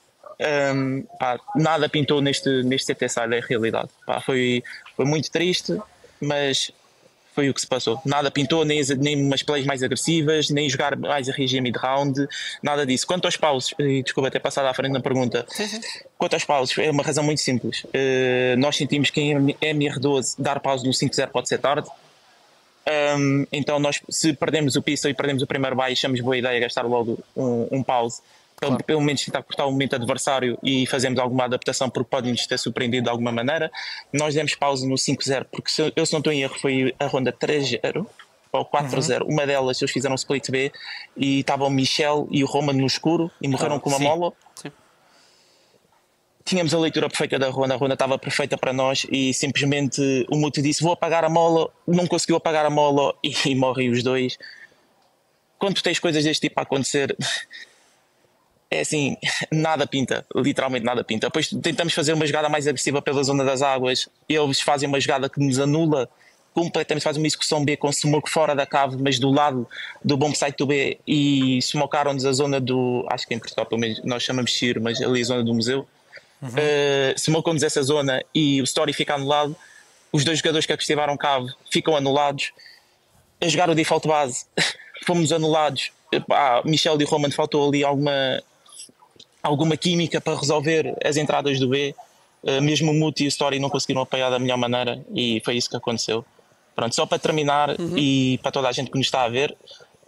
Nada pintou neste CT Side, é a realidade. Foi muito triste, mas foi o que se passou. Nada pintou, nem umas plays mais agressivas, nem jogar mais a reagir mid-round, nada disso. Quanto aos pauses, desculpa ter passado à frente na pergunta, quanto aos pauses, é uma razão muito simples. Nós sentimos que em MR12 dar pause no 5-0 pode ser tarde. Então nós, se perdemos o pistol e perdemos o primeiro buy, achamos boa ideia gastar logo um pause, claro, pelo menos tentar cortar o momento adversário e fazemos alguma adaptação porque pode-nos ter surpreendido de alguma maneira. Nós demos pause no 5-0 porque se eu não estou em erro foi a ronda 3-0 ou 4-0, uma delas eles fizeram split B e estavam o Michel e o Roman no escuro e morreram com uma mola. Tínhamos a leitura perfeita da ronda, a ronda estava perfeita para nós e simplesmente o Muto disse vou apagar a mola, não conseguiu apagar a mola e morrem os dois. Quando tu tens coisas deste tipo a acontecer, é assim, nada pinta, literalmente nada pinta. Depois tentamos fazer uma jogada mais agressiva pela zona das águas, eles fazem uma jogada que nos anula completamente, fazem uma execução B com smoke fora da cave, mas do lado do bomb site do B e smocaram-nos a zona do, acho que em Portugal pelo menos nós chamamos Shir, mas ali a zona do museu. Smocam-nos essa zona e o Story fica anulado, os 2 jogadores que ativaram cave ficam anulados, a jogar o default base fomos anulados. Michel e Roman faltou ali alguma química para resolver as entradas do B, mesmo o Muti e o Story não conseguiram apoiar da melhor maneira e foi isso que aconteceu. Pronto, só para terminar e para toda a gente que nos está a ver,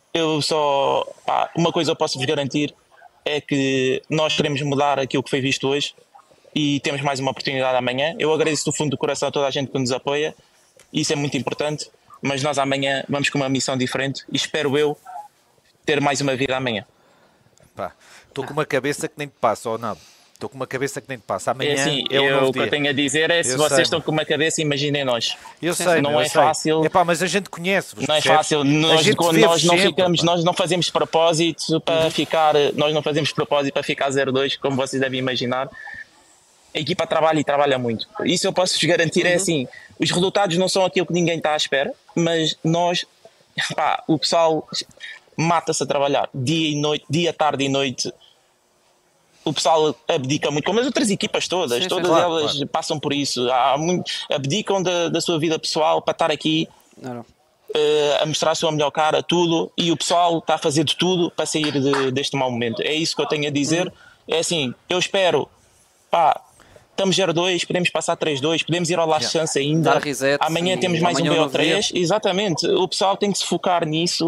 uma coisa eu posso vos garantir é que nós queremos mudar aquilo que foi visto hoje e temos mais uma oportunidade amanhã. Eu agradeço do fundo do coração a toda a gente que nos apoia, isso é muito importante, mas nós amanhã vamos com uma missão diferente e espero eu ter mais uma vida amanhã. Estou com uma cabeça que nem te passa, ou nada. Estou com uma cabeça que nem te passa. Amanhã assim, é um novo o que eu tenho a dizer é, se vocês estão com uma cabeça, imaginem nós. Eu sei, não é fácil. Mas a gente conhece-vos. Não é fácil. Nós não ficamos, nós não fazemos propósito para ficar, nós não fazemos propósito para ficar 0-2, como vocês devem imaginar. A equipa trabalha e trabalha muito. Isso eu posso vos garantir, é assim, os resultados não são aquilo que ninguém está à espera, mas nós, o pessoal mata-se a trabalhar dia e noite, dia, tarde e noite. O pessoal abdica muito, como as outras equipas todas, todas elas passam por isso, abdicam da sua vida pessoal para estar aqui a mostrar a sua melhor cara, tudo, e o pessoal está a fazer de tudo para sair deste mau momento. É isso que eu tenho a dizer. É assim, eu espero, estamos 0-2, podemos passar 3-2, podemos ir ao last chance ainda. Dar reset, amanhã temos mais um BO3, exatamente. O pessoal tem que se focar nisso.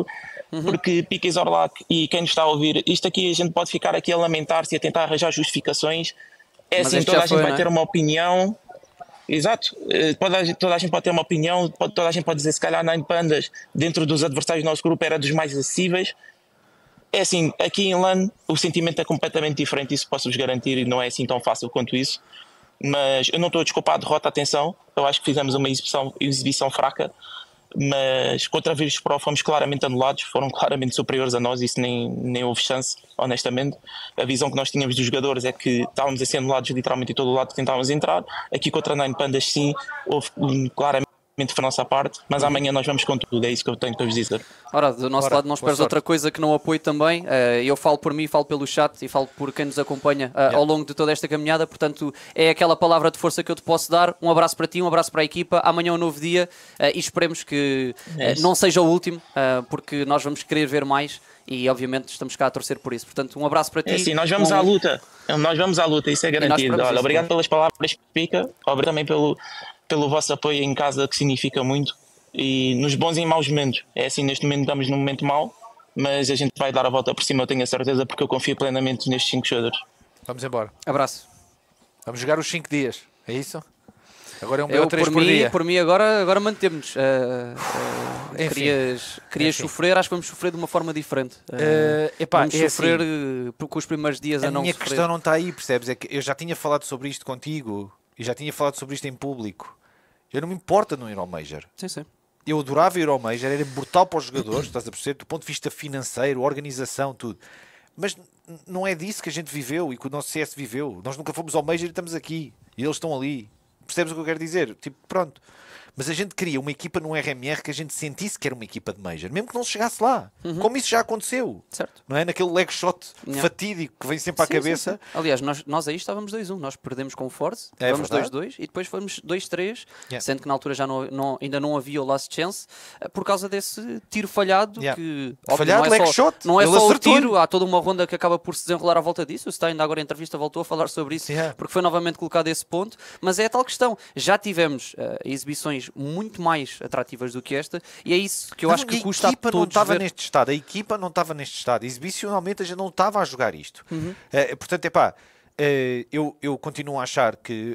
porque Piqué Zorlac e quem nos está a ouvir, isto aqui a gente pode ficar aqui a lamentar-se e a tentar arranjar justificações. É assim, toda a gente vai ter uma opinião. Exato, toda a gente pode ter uma opinião, toda a gente pode dizer se calhar Nine Pandas dentro dos adversários do nosso grupo era dos mais acessíveis. É assim, aqui em LAN o sentimento é completamente diferente, isso posso-vos garantir, e não é assim tão fácil quanto isso. Mas eu não estou a desculpar a derrota, atenção, eu acho que fizemos uma exibição fraca, mas contra a Virtus Pro fomos claramente anulados, foram claramente superiores a nós, isso nem houve chance, honestamente. A visão que nós tínhamos dos jogadores é que estávamos a ser anulados literalmente em todo o lado que tentávamos entrar. Aqui contra a Nine Pandas sim, houve claramente a nossa parte, mas amanhã nós vamos com tudo, é isso que eu tenho para vos dizer. Ora, do nosso lado não esperes outra coisa que não apoio também. Eu falo por mim, falo pelo chat e falo por quem nos acompanha ao longo de toda esta caminhada, portanto é aquela palavra de força que eu te posso dar. Um abraço para ti, um abraço para a equipa, amanhã é um novo dia e esperemos que não seja o último, porque nós vamos querer ver mais e obviamente estamos cá a torcer por isso. Portanto, um abraço para ti. É sim, nós vamos à luta, isso é garantido. Olha, obrigado pelas palavras, Pica, obrigado também pelo vosso apoio em casa, que significa muito, e nos bons e maus momentos. É assim, neste momento estamos num momento mau, mas a gente vai dar a volta por cima, eu tenho a certeza, porque eu confio plenamente nestes 5 jogadores. Vamos embora. Abraço. Vamos jogar os 5 dias, é isso? Agora é um BO3 por dia. Por mim agora mantemos. Querias sofrer, acho que vamos sofrer de uma forma diferente. Vamos sofrer assim, com os primeiros dias a não sofrer. A minha questão não está aí, percebes? É que eu já tinha falado sobre isto contigo e já tinha falado sobre isto em público. Eu não me importa não ir ao Major. Sim. Eu adorava ir ao Major, era brutal para os jogadores, estás a perceber? Do ponto de vista financeiro, organização, tudo. Mas não é disso que a gente viveu e que o nosso CS viveu. Nós nunca fomos ao Major e estamos aqui. E eles estão ali. Percebes o que eu quero dizer? Tipo, pronto. Mas a gente queria uma equipa no RMR que a gente sentisse que era uma equipa de Major, mesmo que não chegasse lá. Como isso já aconteceu. Certo. Não é? Naquele leg shot fatídico que vem sempre à cabeça. Sim. Aliás, nós aí estávamos 2-1. Nós perdemos com o Force, vamos 2-2 e depois fomos 2-3, sendo que na altura já ainda não havia o last chance, por causa desse tiro falhado. Que, falhado, não é leg shot. Não é só o tiro, há toda uma ronda que acaba por se desenrolar à volta disso. O Stein, ainda agora em entrevista, voltou a falar sobre isso, porque foi novamente colocado esse ponto. Mas é a tal questão. Já tivemos exibições muito mais atrativas do que esta, e é isso que eu acho que custa a todos não estava ver. neste estado. A equipa não estava neste estado. Exibicionalmente a gente não estava a jogar isto. Portanto, eu continuo a achar que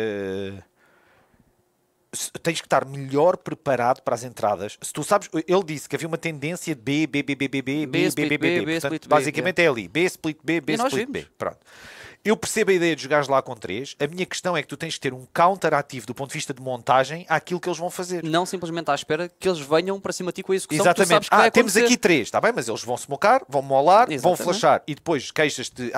tens que estar melhor preparado para as entradas. Se tu sabes, ele disse que havia uma tendência de B, B, B, B, B, B, B, B, B, B, B. Portanto, basicamente é ali. B, split B, B, split B. Pronto. Eu percebo a ideia de jogares lá com 3. A minha questão é que tu tens de ter um counter ativo do ponto de vista de montagem àquilo que eles vão fazer. Não simplesmente à espera que eles venham para cima de ti com a execução. Exatamente. Que tu sabes que vai temos aqui 3, está bem? Mas eles vão smocar, vão molar, vão flashar e depois queixas-te.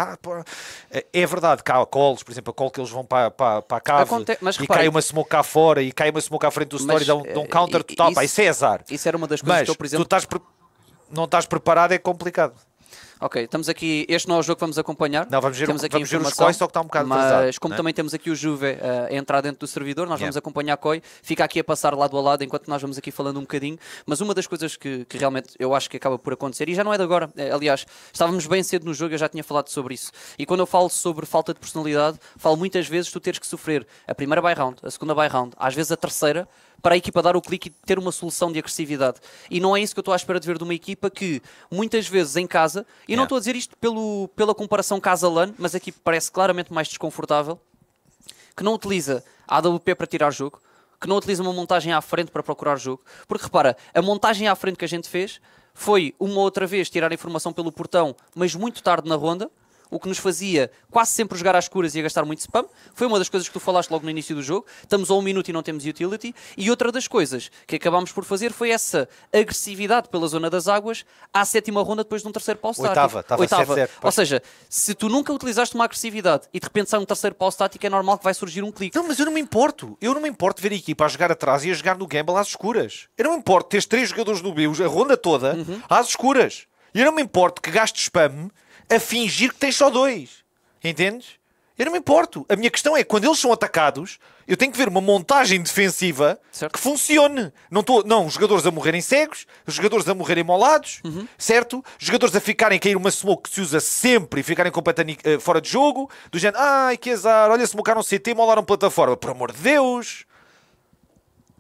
É verdade que há calls, por exemplo, a call que eles vão para a cave e cai uma smoke cá fora e cai uma smoke à frente do story e dão um counter total. Isso é azar. Isso era uma das coisas que eu, por exemplo... não estás preparado, é complicado. Ok, estamos aqui. Este não é o jogo que vamos acompanhar. Não, vamos ver os COI, só que está um bocado mas atrasado, como também temos aqui o Juve a entrar dentro do servidor, nós vamos acompanhar a COI. Fica aqui a passar lado a lado enquanto nós vamos aqui falando um bocadinho. Mas uma das coisas que realmente eu acho que acaba por acontecer, e já não é de agora, aliás, estávamos bem cedo no jogo, eu já tinha falado sobre isso. E quando eu falo sobre falta de personalidade, falo muitas vezes tu teres que sofrer a primeira buy round, a segunda buy round, às vezes a terceira, para a equipa dar o clique e ter uma solução de agressividade. E não é isso que eu estou à espera de ver de uma equipa que, muitas vezes em casa, e não estou a dizer isto pela comparação casa-LAN, mas aqui parece claramente mais desconfortável, que não utiliza a AWP para tirar jogo, que não utiliza uma montagem à frente para procurar jogo. Porque repara, a montagem à frente que a gente fez foi uma outra vez tirar a informação pelo portão, mas muito tarde na ronda, o que nos fazia quase sempre jogar às escuras e a gastar muito spam. Foi uma das coisas que tu falaste logo no início do jogo. Estamos a 1 minuto e não temos utility. E outra das coisas que acabámos por fazer foi essa agressividade pela zona das águas à 7ª ronda depois de um terceiro pau estático. Oitava. Ou seja, se tu nunca utilizaste uma agressividade e de repente sai um terceiro pau estático, é normal que vai surgir um clique. Não, mas eu não me importo. Eu não me importo ver a equipa a jogar atrás e a jogar no gamble às escuras. Eu não me importo teres 3 jogadores no B, a ronda toda, às escuras. E eu não me importo que gastes spam a fingir que tens só 2. Entendes? Eu não me importo. A minha questão é, quando eles são atacados, eu tenho que ver uma montagem defensiva que funcione. Não, os jogadores a morrerem cegos, os jogadores a morrerem molados, certo? Os jogadores a ficarem a cair uma smoke que se usa sempre e ficarem completamente fora de jogo, do género, ai que azar, olha, smokearam CT, molaram plataforma. Por amor de Deus!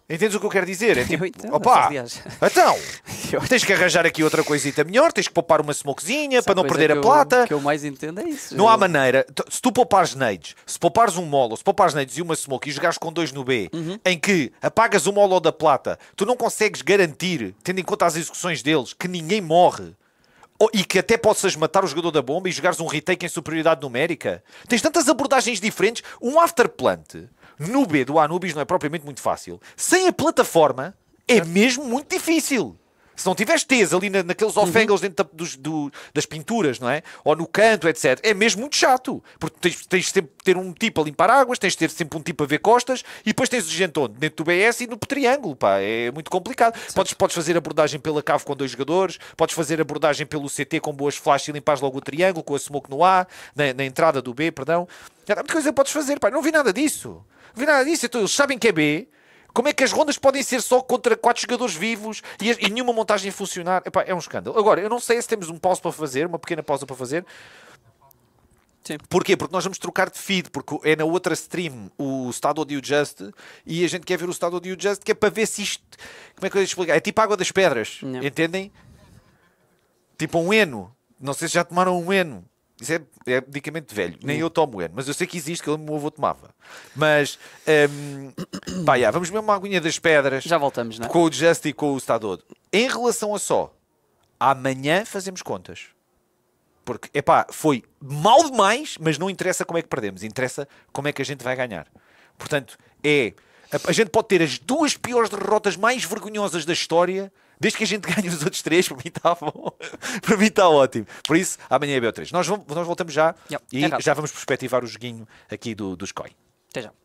Entendes o que eu quero dizer? É tipo, entendo, opa, aliás. então, tens que arranjar aqui outra coisita melhor, tens que poupar uma smokezinha para não Coisa perder a plata. O que eu mais entendo é isso. Não há maneira, se tu poupares nades, se poupares um molo, se poupares nades e uma smoke e jogares com 2 no B, em que apagas o molo da plata, tu não consegues garantir, tendo em conta as execuções deles, que ninguém morre. E que até possas matar o jogador da bomba e jogares um retake em superioridade numérica. Tens tantas abordagens diferentes. Um afterplant no B do Anubis não é propriamente muito fácil. Sem a plataforma é mesmo muito difícil. Se não tiveres T's ali naqueles off-angles dentro das pinturas, não é? Ou no canto, etc. É mesmo muito chato. Porque tens sempre de ter um tipo a limpar águas, tens de ter sempre um tipo a ver costas e depois tens o gentone dentro do BS e no triângulo. Pá. É muito complicado. Podes fazer abordagem pela cave com 2 jogadores, podes fazer abordagem pelo CT com boas flashes e limpares logo o triângulo com a smoke no A, na entrada do B, perdão. Há muita coisa que podes fazer. Pá. Não vi nada disso. Não vi nada disso. Então, eles sabem que é B. Como é que as rondas podem ser só contra 4 jogadores vivos e nenhuma montagem funcionar? Epá, é um escândalo. Agora, eu não sei se temos uma pequena pausa para fazer. Sim. Porquê? Porque nós vamos trocar de feed, porque é na outra stream o Estado de Just e a gente quer ver o Estado de Just, que é para ver se isto... Como é que eu ia explicar? É tipo Água das Pedras, entendem? Tipo um Eno. Não sei se já tomaram um Eno. Isso é medicamento velho. Nem eu tomo Eno. Mas eu sei que existe, que o meu avô tomava. Mas, pá, vamos ver uma aguinha das pedras. Já voltamos, não é? Com o Just e com o Estado. Em relação a só, amanhã fazemos contas. Porque, epá, foi mal demais, mas não interessa como é que perdemos. Interessa como é que a gente vai ganhar. Portanto, a gente pode ter as 2 piores derrotas mais vergonhosas da história, desde que a gente ganhe os outros 3, para mim está bom. Para mim está ótimo. Por isso, amanhã é BO3. Nós voltamos já e já vamos perspectivar o joguinho aqui do SCOI. Até já.